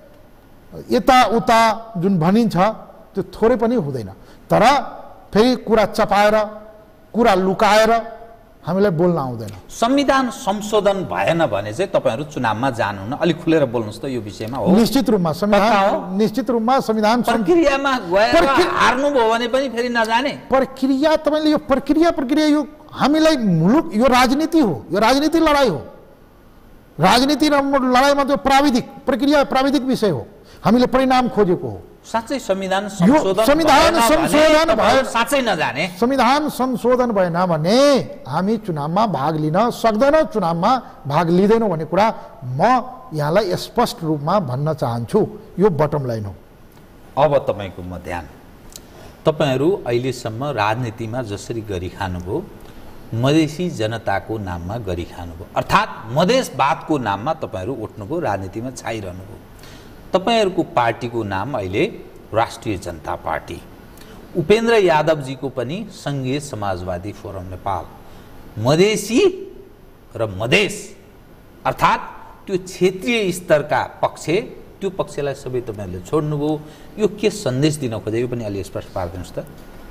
यताउता जुन भनिन्छ त्यो थोरै पनि हुँदैन। तर फेरि कुरा चपाएर कुरा लुकाएर हामीलाई बोल्न आउँदैन। संविधान संशोधन भएन भने चाहिँ तपाईँहरू चुनावमा जानुहुन्न, अलिक खुलेर बोल्नुहोस् त यो विषयमा। हो, निश्चित रूपमा संविधान निश्चित रूपमा संविधान प्रक्रियामा गएर हार्नुभयो भने पनि फेरि नजाने प्रक्रिया। तपाईँले यो प्रक्रिया प्रक्रिया यो हामीलाई मुलुक यो राजनीति हो, यो राजनीति लडाइँ हो। राजनीति र लडाइँमा त्यो प्राविधिक प्रक्रिया प्राविधिक विषय हो, हामीले परिणाम खोजेको हो। साँच्चै संविधान संशोधन संविधान संशोधन भयो साँच्चै नजाने संविधान संशोधन भएन भने हामी चुनावमा भाग लिन सक्दैनौँ, चुनावमा भाग लिँदैनौँ भन्ने कुरा म यहाँलाई स्पष्ट रूपमा भन्न चाहन्छु। यो बटम लाइन हो। अब तपाईँको म ध्यान, तपाईँहरू अहिलेसम्म राजनीतिमा जसरी गरिखानुभयो मधेसी जनताको नाममा गरिखानुभयो, अर्थात् मधेसवादको नाममा तपाईँहरू उठ्नुभयो, राजनीतिमा छाइरहनुभयो। तपाईँहरूको पार्टीको नाम अहिले राष्ट्रिय जनता पार्टी, उपेन्द्र यादवजीको पनि सङ्घीय समाजवादी फोरम नेपाल। मधेसी र मधेस अर्थात् त्यो क्षेत्रीय स्तरका पक्ष, त्यो पक्षलाई सबै तपाईँहरूले छोड्नुभयो। यो के सन्देश दिन खोजे, यो पनि अलि स्पष्ट पारिदिनुहोस् त।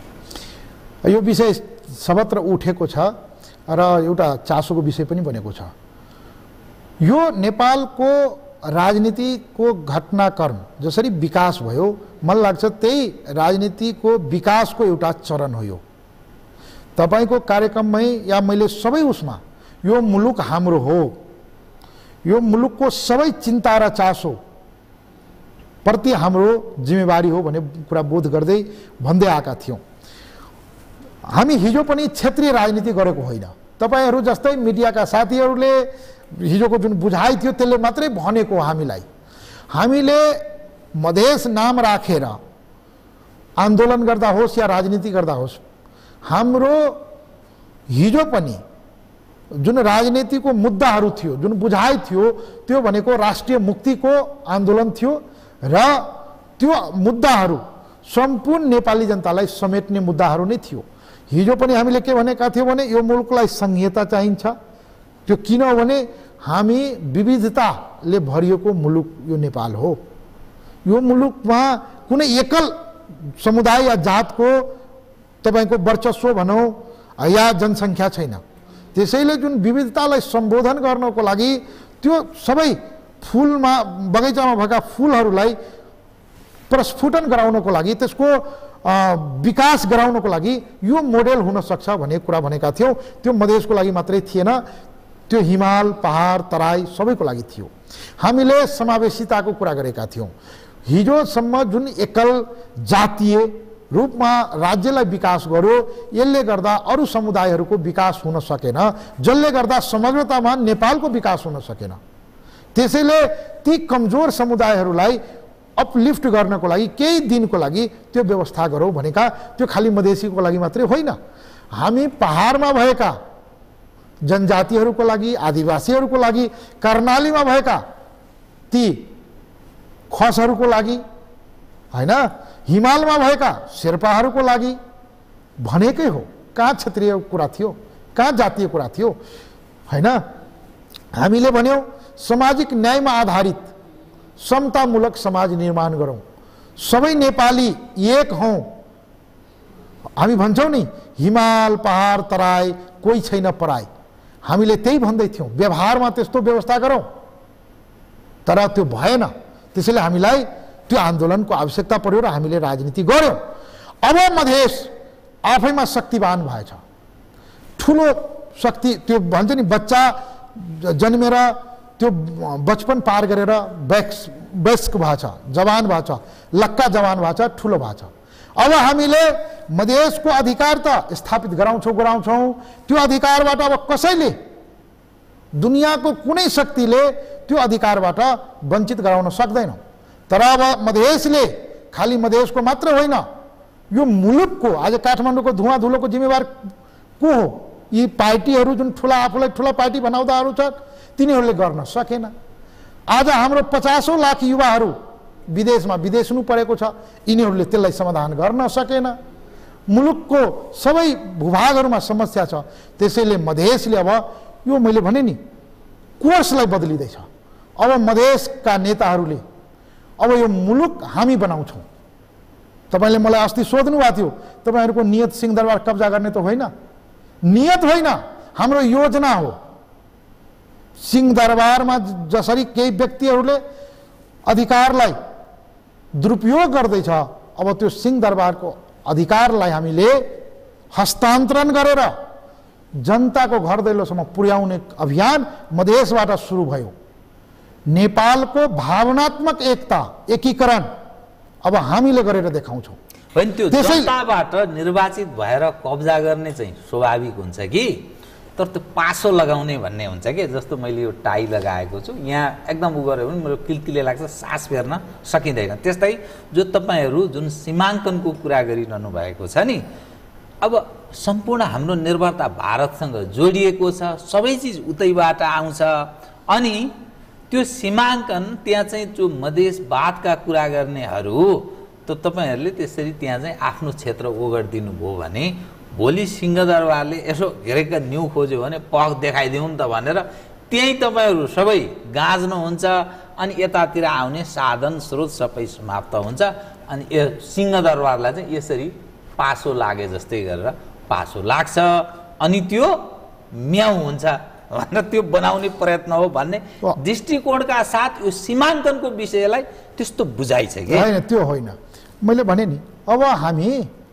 यो विषय सर्वत्र उठेको छ र एउटा चासोको विषय पनि बनेको छ। यो नेपालको राजनीतिको घटनाक्रम जसरी विकास भयो, मलाई लाग्छ त्यही राजनीतिको विकासको एउटा चरण हो यो। तपाईको कार्यक्रममै या मैले सबै उसमा यो मुलुक हाम्रो हो, यो मुलुकको सबै चिन्ता र चासो प्रति हाम्रो जिम्मेवारी हो भन्ने कुरा बोध गर्दै भन्दै आएका थियौँ। हामी हिजो पनि क्षेत्रीय राजनीति गरेको होइन। तपाईहरू जस्तै मिडियाका साथीहरूले हिजोको जुन बुझाइ थियो त्यसले मात्रै भनेको हामीलाई। हामीले मधेस नाम राखेर आन्दोलन गर्दा होस् या राजनीति गर्दा होस्, हाम्रो हिजो पनि जुन राजनीतिको मुद्दाहरू थियो, जुन बुझाइ थियो, त्यो भनेको राष्ट्रिय मुक्तिको आन्दोलन थियो र त्यो मुद्दाहरू सम्पूर्ण नेपाली जनतालाई समेट्ने मुद्दाहरू नै थियो। हिजो पनि हामीले के भनेका थियौँ भने यो मुलुकलाई संहिता चाहिन्छ। त्यो किन हो भने हामी विविधताले भरिएको मुलुक यो नेपाल हो। यो मुलुकमा कुनै एकल समुदाय या जातको तपाईको वर्चस्व भनौँ या जनसङ्ख्या छैन। त्यसैले जुन विविधतालाई सम्बोधन गर्नको लागि त्यो सबै फुलमा बगैँचामा भएका फुलहरूलाई प्रस्फुटन गराउनको लागि, त्यसको विकास गराउनको लागि यो मोडेल हुन सक्छ भन्ने कुरा भनेका थियौँ। त्यो मधेसको लागि मात्रै थिएन, त्यो हिमाल, पहाड, तराई सबैको लागि थियो। हामीले समावेशिताको कुरा गरेका थियौँ। हिजोसम्म जुन एकल जातीय रूपमा राज्यलाई विकास गर्यो, यसले गर्दा अरू समुदायहरूको विकास हुन सकेन, जसले गर्दा समग्रतामा नेपालको विकास हुन सकेन। त्यसैले ती कमजोर समुदायहरूलाई अपलिफ्ट गर्नको लागि केही दिनको लागि त्यो व्यवस्था गरौँ भनेका, त्यो खालि मधेसीको लागि मात्रै होइन। हामी पहाडमा भएका जनजातिहरूको लागि, आदिवासीहरूको लागि, कर्णालीमा भएका ती खसहरूको लागि हैन, हिमालमा भएका शेर्पाहरूको लागि भनेकै हो। कहाँ क्षेत्रीय कुरा थियो, कहाँ जातीय कुरा थियो हैन। हामीले भन्यौँ सामाजिक न्यायमा आधारित समतामूलक समाज निर्माण गरौँ, सबै नेपाली एक हौँ। हामी भन्छौँ नि हिमाल, पहाड, तराई कोही छैन पराई, हामीले त्यही भन्दै थियौँ। व्यवहारमा त्यस्तो व्यवस्था गरौँ, तर त्यो भएन। त्यसैले हामीलाई त्यो आन्दोलनको आवश्यकता पर्यो र हामीले राजनीति गर्यौँ। अब मधेस आफैमा शक्तिवान भएछ, ठुलो शक्ति। त्यो भन्छ नि बच्चा जन्मेर त्यो बचपन पार गरेर वयस्क वयस्क भएछ, जवान भएछ, लक्का जवान भएछ, ठुलो भएछ। अब हामीले मधेसको अधिकार त स्थापित गराउँछौँ गराउँछौँ त्यो अधिकारबाट अब कसैले, दुनियाँको कुनै शक्तिले त्यो अधिकारबाट वञ्चित गराउन सक्दैन। तर अब मधेसले, खालि मधेसको मात्र होइन, यो मुलुकको, आज काठमाडौँको धुवाँ धुलोको जिम्मेवार को हो? यी पार्टीहरू जुन ठुला आफूलाई ठुला पार्टी बनाउँदाहरू छ, तिनीहरूले गर्न सकेन। आज हाम्रो पचासौँ लाख युवाहरू विदेशमा विदेशनु परेको छ, यिनीहरूले त्यसलाई समाधान गर्न सकेन। मुलुकको सबै भूभागहरूमा समस्या छ। त्यसैले मधेसले अब यो मैले भने नि कोर्सलाई बदलिँदैछ। अब मधेसका नेताहरूले अब यो मुलुक हामी बनाउँछौँ। तपाईँले मलाई अस्ति सोध्नु भएको थियो, तपाईँहरूको नियत सिंहदरबार कब्जा गर्ने त होइन। नियत होइन, हाम्रो योजना हो। सिंहदरबारमा जसरी केही व्यक्तिहरूले अधिकारलाई दुरुपयोग गर्दैछ, अब त्यो सिंहदरबारको अधिकारलाई हामीले हस्तान्तरण गरेर जनताको घर दैलोसम्म पुर्याउने अभियान मधेसबाट सुरु भयो। नेपालको भावनात्मक एकता, एकीकरण अब हामीले गरेर देखाउँछौँ। होइन, त्यो जनताबाट निर्वाचित भएर कब्जा गर्ने चाहिँ स्वाभाविक हुन्छ कि, तर त्यो पासो लगाउने भन्ने हुन्छ कि। जस्तो मैले यो टाई लगाएको छु, यहाँ एकदम उ गऱ्यो भने मेरो किलकिले लाग्छ, सास फेर्न सकिँदैन। त्यस्तै जो तपाईँहरू जुन सीमाङ्कनको कुरा गरिरहनु भएको छ नि, अब सम्पूर्ण हाम्रो निर्भरता भारतसँग जोडिएको छ, सबै चिज उतैबाट आउँछ। अनि त्यो सीमाङ्कन त्यहाँ चाहिँ जो मधेसवादका कुरा गर्नेहरू त तपाईँहरूले त्यसरी त्यहाँ चाहिँ आफ्नो क्षेत्र ओगटिदिनु भयो भने भोलि सिंहदरबारले यसो घेरेका न्यु खोज्यो भने पख देखाइदिउँ नि त भनेर त्यही तपाईँहरू सबै गाँच्नुहुन्छ अनि यतातिर आउने साधन स्रोत सबै समाप्त हुन्छ। अनि यो सिंहदरबारलाई चाहिँ यसरी पासो लागे जस्तै गरेर पासो लाग्छ अनि त्यो म्याउ हुन्छ भनेर त्यो बनाउने प्रयत्न हो भन्ने दृष्टिकोणका साथ यो सीमाङ्कनको विषयलाई त्यस्तो बुझाइ छ कि होइन? त्यो होइन, मैले भने नि अब हामी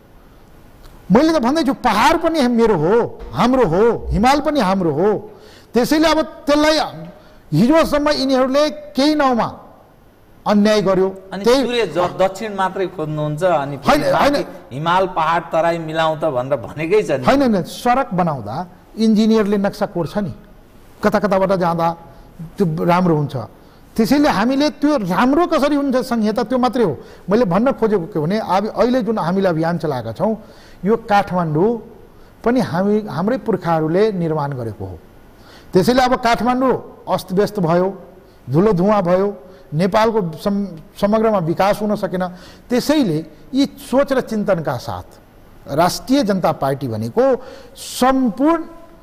मैले त भन्दैछु पहाड पनि मेरो हो, हाम्रो हो, हिमाल पनि हाम्रो हो। त्यसैले अब त्यसलाई हिजोसम्म यिनीहरूले केही नाउँमा अन्याय गर्यो अनि सूर्य दक्षिण मात्रै खोज्नुहुन्छ अनि हिमाल पहाड तराई मिलाउँ त भनेर भनेकै छ नि। होइन होइन, सडक बनाउँदा इन्जिनियरले नक्सा कोर्छ नि, कता कताबाट जाँदा त्यो राम्रो हुन्छ। त्यसैले हामीले त्यो राम्रो कसरी हुन्छ संहिता त्यो मात्रै हो। मैले भन्न खोजेको के भने अब अहिले जुन हामीले अभियान चलाएका छौँ यो काठमाडौँ पनि हामी हाम्रै पुर्खाहरूले निर्माण गरेको हो। त्यसैले अब काठमाडौँ अस्तव्यस्त भयो, धुलो धुवाँ भयो, नेपालको सम समग्रमा विकास हुन सकेन। त्यसैले यी सोच र चिन्तनका साथ राष्ट्रिय जनता पार्टी भनेको सम्पूर्ण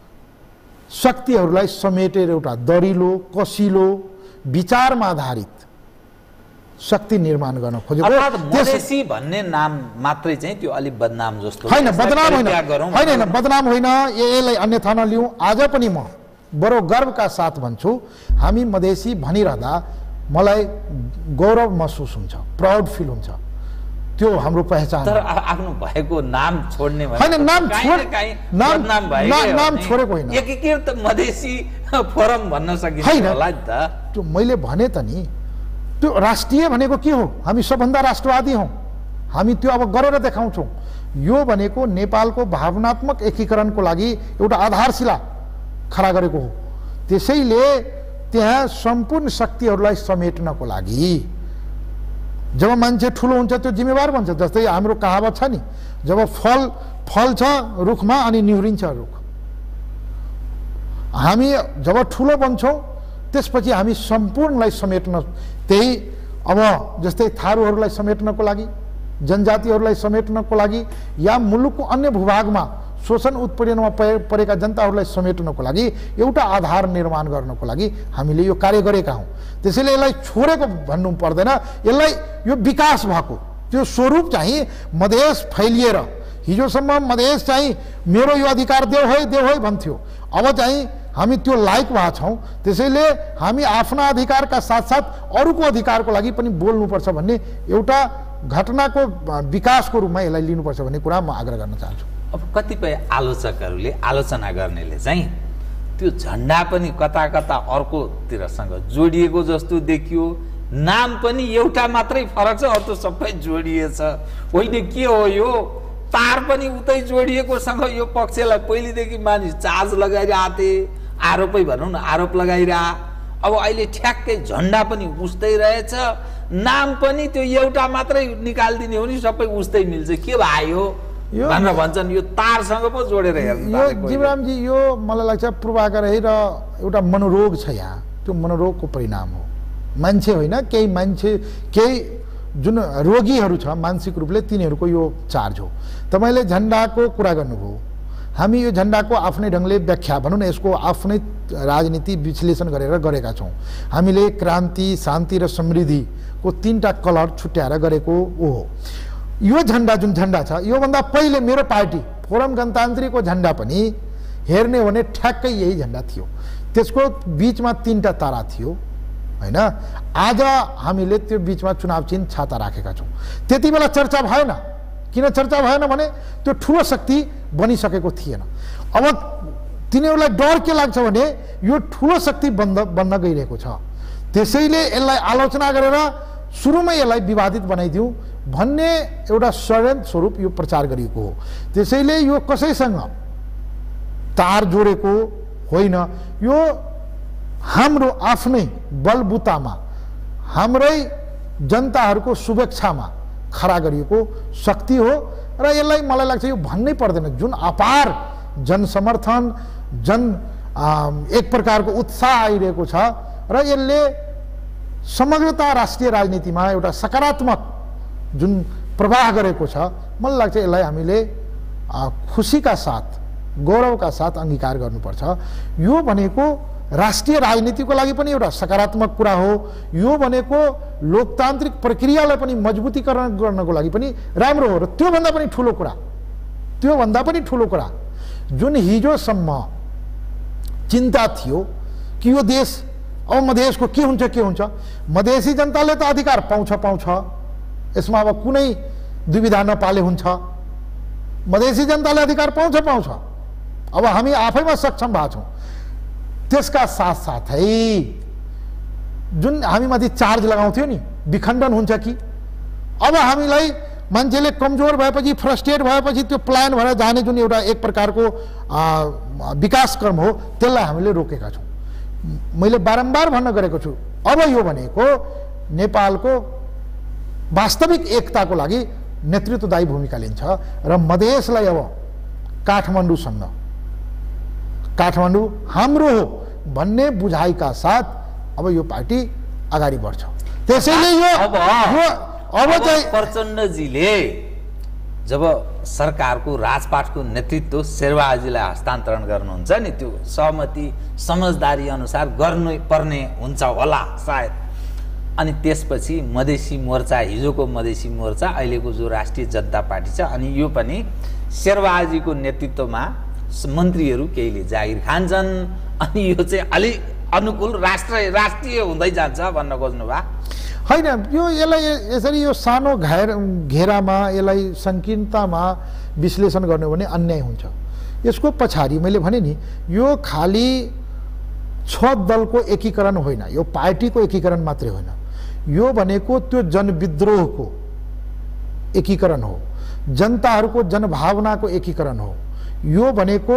शक्तिहरूलाई समेटेर एउटा दरिलो कसिलो विचारमा आधारित शक्ति निर्माण गर्न खोजेको। मधेसी भन्ने नाम मात्रै चाहिँ त्यो अलिक बदनाम जस्तो होइन, बदनाम होइन, होइन होइन बदनाम होइन, यसलाई अन्यथा नलिउँ। आज पनि म बडो गर्वका साथ भन्छु हामी मधेसी भनिरहँदा मलाई गौरव महसुस हुन्छ, प्राउड फिल हुन्छ। त्यो हाम्रो पहिचान। तर आफ्नो भएको नाम छोड्ने होइन, नाम छोड नाम नाम छोडेको होइन, एकीकृत मधेसी फोरम भन्न सकिन्छ होला नि त। त्यो मैले भने त नि त्यो राष्ट्रिय भनेको के हो? हामी सबभन्दा राष्ट्रवादी हौँ, हामी त्यो अब गरेर देखाउँछौँ। यो भनेको नेपालको भावनात्मक एकीकरणको लागि एउटा आधारशिला खडा गरेको हो। त्यसैले त्यहाँ सम्पूर्ण शक्तिहरूलाई समेट्नको लागि जब मान्छे ठुलो हुन्छ त्यो जिम्मेवार बन्छ। जस्तै हाम्रो कहावत छ नि, जब फल फल छ रुखमा अनि निहुरिन्छ रुख। हामी जब ठुलो बन्छौँ त्यसपछि हामी सम्पूर्णलाई समेट्न, त्यही अब जस्तै थारूहरूलाई समेट्नको लागि, जनजातिहरूलाई समेट्नको लागि या मुलुकको अन्य भूभागमा शोषण उत्पीडनमा परेका जनताहरूलाई समेट्नको लागि एउटा आधार निर्माण गर्नको लागि हामीले यो कार्य गरेका हौँ। त्यसैले यसलाई छोडेको भन्नु पर्दैन, यसलाई यो विकास भएको त्यो स्वरूप चाहिँ मधेस फैलिएर हिजोसम्म मधेस चाहिँ मेरो यो अधिकार देऊ है देऊ है भन्थ्यो, अब चाहिँ हामी त्यो लायक भएको छौँ। त्यसैले हामी आफ्ना अधिकारका साथसाथ अरूको अधिकारको लागि पनि बोल्नुपर्छ भन्ने एउटा घटनाको विकासको रूपमा यसलाई लिनुपर्छ भन्ने कुरा म आग्रह गर्न चाहन्छु। अब कतिपय आलोचकहरूले आलोचना गर्नेले चाहिँ त्यो झन्डा पनि कता कता अर्कोतिरसँग जोडिएको जस्तो देखियो, नाम पनि एउटा मात्रै फरक छ, अरू त सबै जोडिएछ। होइन के हो यो? तार पनि उतै जोडिएकोसँग यो पक्षलाई पहिलेदेखि मानिस चार्ज लगाइरहेको थिए, आरोपै भनौँ न आरोप लगाइरह। अब अहिले ठ्याक्कै झन्डा पनि उस्तै रहेछ, नाम पनि त्यो एउटा मात्रै निकालिदिने हो नि सबै उस्तै मिल्छ। के भयो भनेर भन्छन्, यो तारसँग पो जोडेर हेर्नु। यो जीवरामजी यो मलाई लाग्छ पूर्वाग्रही र एउटा मनोरोग छ यहाँ, त्यो मनोरोगको परिणाम हो। मान्छे होइन, केही मान्छे केही जुन रोगीहरू छ मानसिक रूपले तिनीहरूको यो चार्ज हो। तपाईँले झन्डाको कुरा गर्नुभयो, हामी यो झन्डाको आफ्नै ढङ्गले व्याख्या भनौँ न यसको आफ्नै राजनीति विश्लेषण गरेर गरेका छौँ। हामीले क्रान्ति शान्ति र समृद्धिको तिनवटा कलर छुट्याएर गरेको हो। यो झन्डा जुन झन्डा छ योभन्दा पहिले मेरो पार्टी फोरम गणतान्त्रिकको झन्डा पनि हेर्ने हो भने ठ्याक्कै यही झन्डा थियो, त्यसको बिचमा तिनवटा तारा थियो होइन। आज हामीले त्यो बिचमा चुनाव चिन्ह छाता राखेका छौँ। त्यति बेला चर्चा भएन, किन चर्चा भएन भने त्यो ठुलो शक्ति बनिसकेको थिएन। अब तिनीहरूलाई डर के लाग्छ भने यो ठुलो शक्ति बन्द बन्न गइरहेको छ, त्यसैले यसलाई आलोचना गरेर सुरुमै यसलाई विवादित बनाइदिउँ भन्ने एउटा षड्यन्त्र स्वरूप यो प्रचार गरिएको हो। त्यसैले यो कसैसँग तार जोडेको होइन, यो हाम्रो आफ्नै बलबुतामा हाम्रै जनताहरूको शुभेच्छामा खडा गरिएको शक्ति हो। र यसलाई मलाई लाग्छ यो भन्नै पर्दैन, जुन अपार जनसमर्थन, जन एक प्रकारको उत्साह आइरहेको छ र यसले समग्रता राष्ट्रिय राजनीतिमा एउटा सकारात्मक जुन प्रवाह गरेको छ, मलाई लाग्छ यसलाई हामीले खुसीका साथ, गौरवका साथ अंगीकार गर्नुपर्छ। यो भनेको राष्ट्रिय राजनीतिको लागि पनि एउटा सकारात्मक कुरा हो। यो भनेको लोकतान्त्रिक प्रक्रियालाई पनि मजबुतीकरण गर्नको लागि पनि राम्रो हो। र त्योभन्दा पनि ठुलो कुरा, त्योभन्दा पनि ठुलो कुरा जुन हिजोसम्म चिन्ता थियो कि यो देश अब मधेसको के हुन्छ के हुन्छ, मधेसी जनताले त अधिकार पाउँछ पाउँछ, यसमा अब कुनै दुविधा नपाले हुन्छ। मधेसी जनताले अधिकार पाउँछ पाउँछ, अब हामी आफैमा सक्षम भएको छौँ। त्यसका साथसाथै जुन हामीमाथि चार्ज लगाउँथ्यो नि, विखण्डन हुन्छ कि अब हामीलाई मान्छेले कमजोर भएपछि, फ्रस्ट्रेट भएपछि त्यो प्लान भएर जाने जुन एउटा एक प्रकारको विकास क्रम हो, त्यसलाई हामीले रोकेका छौँ। मैले बारम्बार भन्न गरेको छु, अब यो भनेको नेपालको वास्तविक एकताको लागि नेतृत्वदायी भूमिका लिन्छ र मधेसलाई अब काठमाडौँसँग, काठमाडौँ हाम्रो हो भन्ने बुझाइका साथ अब यो पार्टी अगाडि बढ्छ। त्यसैले यो अब अब चाहिँ प्रचण्डजीले जब सरकारको राजपाटको नेतृत्व शेरबहादुरजीलाई हस्तान्तरण गर्नुहुन्छ नि, त्यो सहमति समझदारी अनुसार गर्नु पर्ने हुन्छ होला सायद। अनि त्यसपछि मधेसी मोर्चा, हिजोको मधेसी मोर्चा, अहिलेको जो राष्ट्रिय जनता पार्टी छ, अनि यो पनि शेरबहादुरजीको नेतृत्वमा मन्त्रीहरू केहीले जागिर खान्छन्, अनि यो चाहिँ अलि अनुकूल राष्ट्र राष्ट्रिय हुँदै जान्छ भन्न खोज्नु भा होइन। यो यसलाई यसरी यो सानो घेर घेरामा, यसलाई सङ्कीर्णतामा विश्लेषण गर्ने भने अन्याय हुन्छ। यसको पछाडि मैले भने नि, यो खालि छ दलको एकीकरण होइन, यो पार्टीको एकीकरण मात्रै होइन, यो भनेको त्यो जनविद्रोहको एकीकरण हो, जनताहरूको जनभावनाको एकीकरण हो। यो भनेको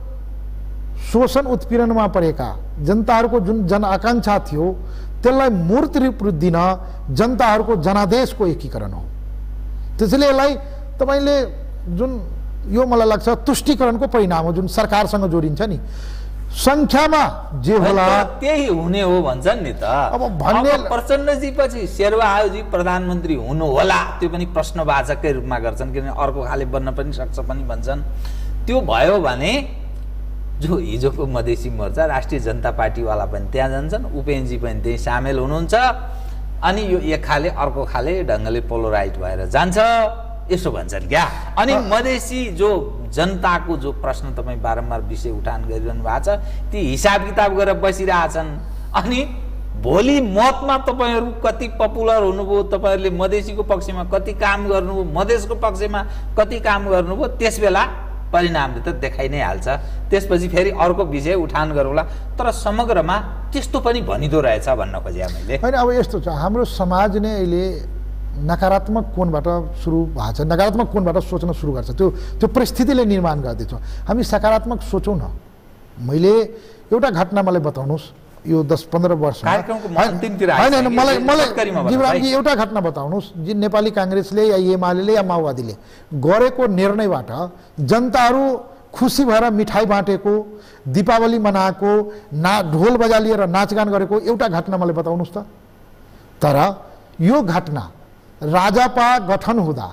शोषण उत्पीडनमा परेका जनताहरूको जुन जनआकांक्षा थियो त्यसलाई मूर्त रूप दिन जनताहरूको जनादेशको एकीकरण हो। त्यसैले यसलाई तपाईँले जुन यो मलाई लाग्छ तुष्टिकरणको परिणाम हो, जुन सरकारसँग जोडिन्छ नि, संख्यामा जे होला त्यही हुने हो भन्छन् नि त। अब भन्ने प्रचण्डजी पछि शेरबहादुरजी प्रधानमन्त्री हुनु होला, त्यो पनि प्रश्नवाचककै रूपमा गर्छन्, किनभने अर्को खाले बन्न पनि सक्छ पनि भन्छन्। त्यो भयो भने जो हिजोको मधेसी मोर्चा, राष्ट्रिय जनता पार्टीवाला पनि त्यहाँ जान्छन्, उपेन्द्रजी पनि त्यही सामेल हुनुहुन्छ, अनि यो एक खाले अर्को खाले ढङ्गले पोलराइज भएर जान्छ, यसो भन्छन् क्या। अनि मधेसी जो जनताको जो प्रश्न तपाईँ बारम्बार विषय उठान गरिरहनु भएको छ, ती हिसाब किताब गरेर बसिरहेछन्। अनि भोलि मतमा तपाईँहरू कति पपुलर हुनुभयो, तपाईँहरूले मधेसीको पक्षमा कति काम गर्नुभयो, मधेसको पक्षमा कति काम गर्नुभयो, त्यस बेला परिणामले त देखाइ नै हाल्छ। त्यसपछि फेरि अर्को विषय उठान गरौँला, तर समग्रमा त्यस्तो पनि भनिदो रहेछ भन्न खोजेँ मैले। होइन, अब यस्तो छ, हाम्रो समाज नै अहिले नकारात्मक कोणबाट सुरु भएको छ, नकारात्मक कोणबाट सोच्न सुरु गर्छ, त्यो त्यो परिस्थितिले निर्माण गर्दैछौँ। हामी सकारात्मक सोचौँ न। मैले एउटा घटना मलाई बताउनुहोस्, यो दस पन्ध्र वर्ष होइन, मलाई मलाई जीवरामजी एउटा घटना बताउनुहोस्, जी नेपाली काङ्ग्रेसले या एमाले या माओवादीले गरेको निर्णयबाट जनताहरू खुसी भएर मिठाई बाँटेको, दीपावली मनाएको, ना ढोल बजा लिएर नाचगान गरेको एउटा घटना मलाई बताउनुहोस् त। तर यो घटना राजापा गठन हुँदा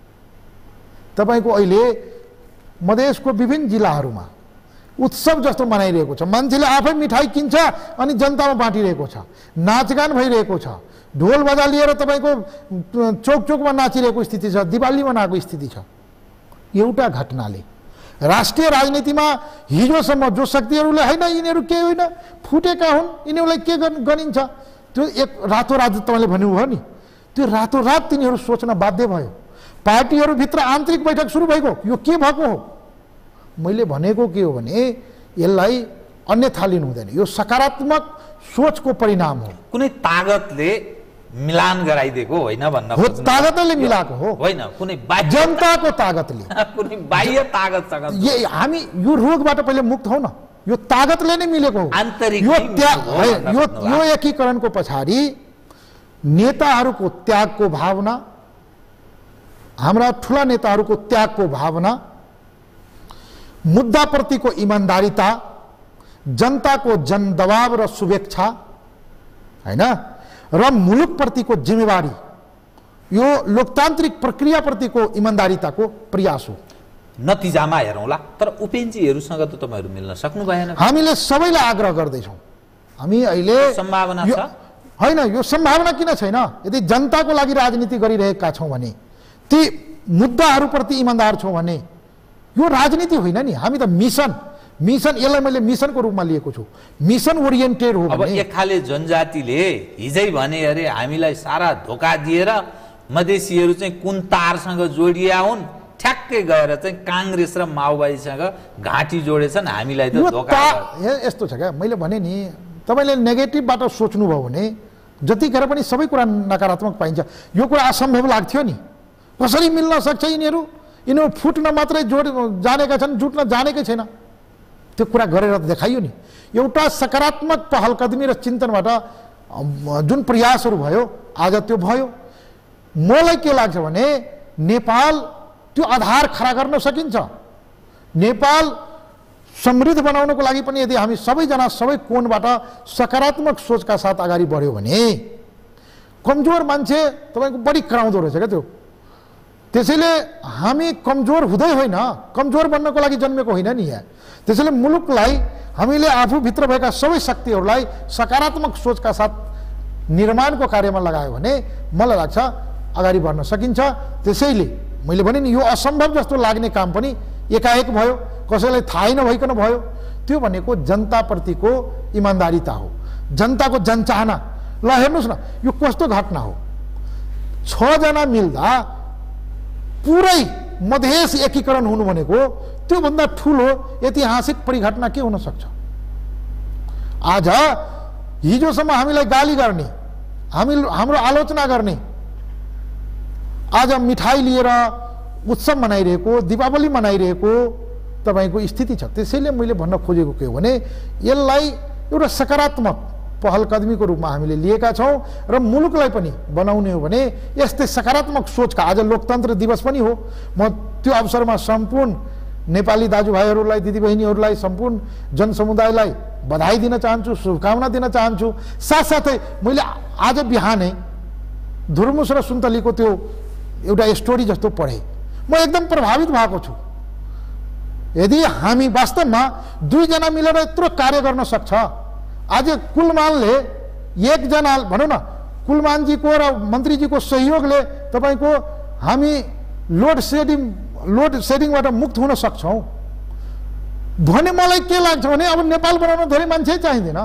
तपाईँको अहिले मधेसको विभिन्न जिल्लाहरूमा उत्सव जस्तो मनाइरहेको छ, मान्छेले आफै मिठाई किन्छ अनि जनतामा बाँटिरहेको छ, नाचगान भइरहेको छ, ढोल बजा लिएर तपाईँको चौक चौकमा नाचिरहेको स्थिति छ, दिवाली मनाएको स्थिति छ। एउटा घटनाले राष्ट्रिय राजनीतिमा हिजोसम्म जो शक्तिहरूले होइन यिनीहरू के होइन फुटेका हुन्, यिनीहरूलाई के गरिन्छ, त्यो एक रातोरात तपाईँले भन्नुभयो नि, त्यो रातोरात तिनीहरू सोच्न बाध्य भयो। पार्टीहरूभित्र आन्तरिक बैठक सुरु भएको, यो के भएको हो? मैले भनेको के हो भने यसलाई अन्यथा लिनु हुँदैन, यो सकारात्मक सोचको परिणाम हो। कुनै तागतले मिलान गराइदिएको होइन भन्न हो, तागतले मिलाएको हो होइन, कुनै जनताको तागतले, कुनै बाह्य तागतसँग। हामी यो रोगबाट पहिले मुक्त हौ न, यो तागतले नै मिलेको हो। आन्तरिक यो यो यो एकीकरणको पछाडि नेताहरूको त्यागको भावना, हाम्रा ठुला नेताहरूको त्यागको भावना, मुद्दाप्रतिको इमान्दारिता, जनताको जनदबाव र शुभेच्छा हैन र मुलुकप्रतिको जिम्मेवारी, यो लोकतान्त्रिक प्रक्रियाप्रतिको इमान्दारिताको प्रयास हो। नतिजामा हेरौँला, तर उपेन्द्रजीहरूसँग त तपाईहरु मिल्न सक्नु भएन। हामीले सबैलाई आग्रह गर्दैछौँ। हामी अहिले सम्भावना छ हैन, यो सम्भावना किन छैन? यदि जनताको लागि राजनीति गरिरहेका छौँ भने, ती मुद्दाहरूप्रति इमान्दार छौँ भने यो राजनीति होइन नि। हामी त मिसन मिसन यसलाई मैले मिसनको रूपमा लिएको छु। मिसन ओरिएन्टेड हो। अब एक खाले जनजातिले हिजै भने अरे हामीलाई सारा धोका दिएर मधेसीहरू चाहिँ कुन तारसँग जोडिया हुन्, ठ्याक्कै गएर चाहिँ कांग्रेस र माओवादीसँग घाँटी जोडेछन्, हामीलाई त धोका। यस्तो छ क्या, मैले भने नि तपाईले नेगेटिभबाट सोच्नुभयो भने जतिखेर पनि सबै कुरा नकारात्मक पाइन्छ। यो कुरा असम्भव लाग्थ्यो नि, कसरी मिल्न सक्छ यिनीहरू? यिनीहरू फुट्न मात्रै जोड जानेका छन्, जुट्न जानेकै छैन। त्यो कुरा गरेर देखाइयो नि। एउटा सकारात्मक पहल कदमी र चिन्तनबाट जुन प्रयासहरू भयो आज त्यो भयो। मलाई के लाग्छ भने नेपाल त्यो आधार खडा गर्न सकिन्छ। नेपाल समृद्ध बनाउनको लागि पनि यदि हामी सबैजना सबै कोणबाट सकारात्मक सोचका साथ अगाडि बढ्यो भने, कमजोर मान्छे तपाईको बढी कराउँदो रहेछ क्या त्यो। त्यसैले हामी कमजोर हुँदै होइन, कमजोर बन्नको लागि जन्मेको होइन नि यहाँ। त्यसैले मुलुकलाई हामीले आफूभित्र भएका सबै शक्तिहरूलाई सकारात्मक सोचका साथ निर्माणको कार्यमा लगायो भने मलाई लाग्छ अगाडि बढ्न सकिन्छ। त्यसैले मैले भने नि यो असम्भव जस्तो लाग्ने काम पनि एकाएक भयो, कसैलाई थाहै नभइकन भयो। त्यो भनेको जनताप्रतिको इमान्दारिता हो, जनताको जनचाहना। ल हेर्नुहोस् न, यो कस्तो घटना हो। छजना मिल्दा पुरै मधेस एकीकरण हुनु भनेको त्योभन्दा ठुलो ऐतिहासिक परिघटना के हुन सक्छ? आज हिजोसम्म हामीलाई गाली गर्ने, हामी हाम्रो आलोचना गर्ने, आज मिठाई लिएर उत्सव मनाइरहेको, दीपावली मनाइरहेको तपाईको स्थिति छ। त्यसैले मैले भन्न खोजेको के हो भने यसलाई एउटा सकारात्मक पहल कदमीको रूपमा हामीले लिएका छौँ र मुलुकलाई पनि बनाउने हो भने यस्तै सकारात्मक सोचका आज लोकतन्त्र दिवस पनि हो। म त्यो अवसरमा सम्पूर्ण नेपाली दाजुभाइहरूलाई, दिदीबहिनीहरूलाई, सम्पूर्ण जनसमुदायलाई बधाई दिन चाहन्छु, शुभकामना दिन चाहन्छु। साथसाथै मैले आज बिहानै धुर्मुस र सुन्तलीको त्यो एउटा स्टोरी जस्तो पढेँ, म एकदम प्रभावित भएको छु। यदि हामी वास्तवमा दुईजना मिलेर यत्रो कार्य गर्न सक्छ, आज कुलमानले एकजना भनौँ न कुलमानजीको र मन्त्रीजीको सहयोगले तपाईँको हामी लोड सेडिङ लोड सेडिङबाट मुक्त हुन सक्छौँ भने मलाई के लाग्छ भने अब नेपाल बनाउन धेरै मान्छे चाहिँदैन।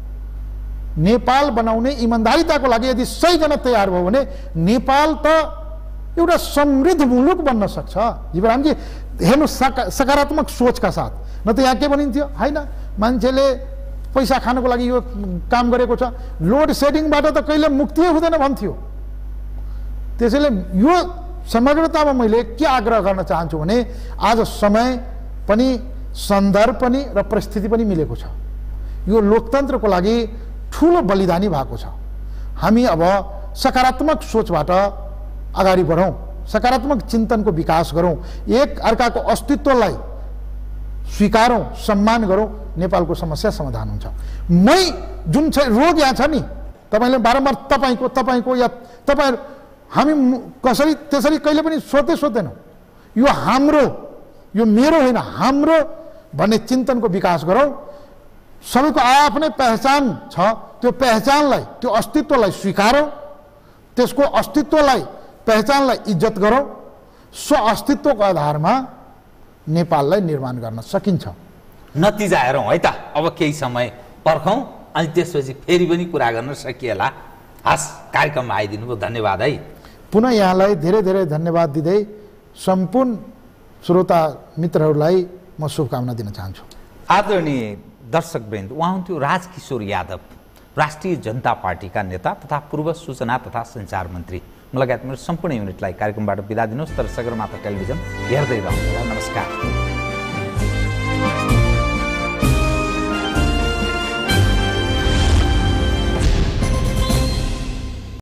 नेपाल बनाउने इमान्दारिताको लागि यदि सयजना तयार भयो भने नेपाल त एउटा समृद्ध मुलुक बन्न सक्छ। जीवरामजी हेर्नु, सका सकारात्मक सोचका साथ, न त यहाँ के भनिन्थ्यो होइन मान्छेले पैसा खानको लागि यो काम गरेको छ, लोड सेडिङबाट त कहिले मुक्ति हुँदैन भन्थ्यो। त्यसैले यो समग्रतामा मैले के आग्रह गर्न चाहन्छु भने आज समय पनि, सन्दर्भ पनि र परिस्थिति पनि मिलेको छ। यो लोकतन्त्रको लागि ठुलो बलिदानी भएको छ। हामी अब सकारात्मक सोचबाट अगाडि बढौँ, सकारात्मक चिन्तनको विकास गरौँ, एक अर्काको अस्तित्वलाई स्वीकारौँ, सम्मान गरौँ, नेपालको समस्या समाधान हुन्छ। मै जुन छ रोग यहाँ छ नि, तपाईँले बारम्बार तपाईँको तपाईँको या तपाईँ हामी कसरी त्यसरी कहिले पनि सोध्दै सोध्दैनौँ। यो हाम्रो, यो मेरो होइन, हाम्रो भन्ने चिन्तनको विकास गरौँ। सबैको आफ्नै पहिचान छ, त्यो पहिचानलाई, त्यो अस्तित्वलाई स्वीकारौँ, त्यसको अस्तित्वलाई, पहिचानलाई इज्जत गरौँ। सो अस्तित्वको आधारमा नेपाललाई निर्माण गर्न सकिन्छ। नतिजा हेरौँ है त, अब केही समय पर्खौँ अनि त्यसपछि फेरि पनि कुरा गर्न सकिएला। हस्, कार्यक्रममा आइदिनु भयो, धन्यवाद है। पुनः यहाँलाई धेरै धेरै धन्यवाद दिँदै सम्पूर्ण श्रोता मित्रहरूलाई म शुभकामना दिन चाहन्छु। आदरणीय दर्शकवृन्द, उहाँ हुन्थ्यो राज किशोर यादव, राष्ट्रिय जनता पार्टीका नेता तथा पूर्व सूचना तथा सञ्चार मन्त्री। लगायत मेरो सम्पूर्ण युनिटलाई कार्यक्रमबाट बिदा दिनुहोस्, तर सगरमाथा टेलिभिजन हेर्दै रहनुहोला। नमस्कार।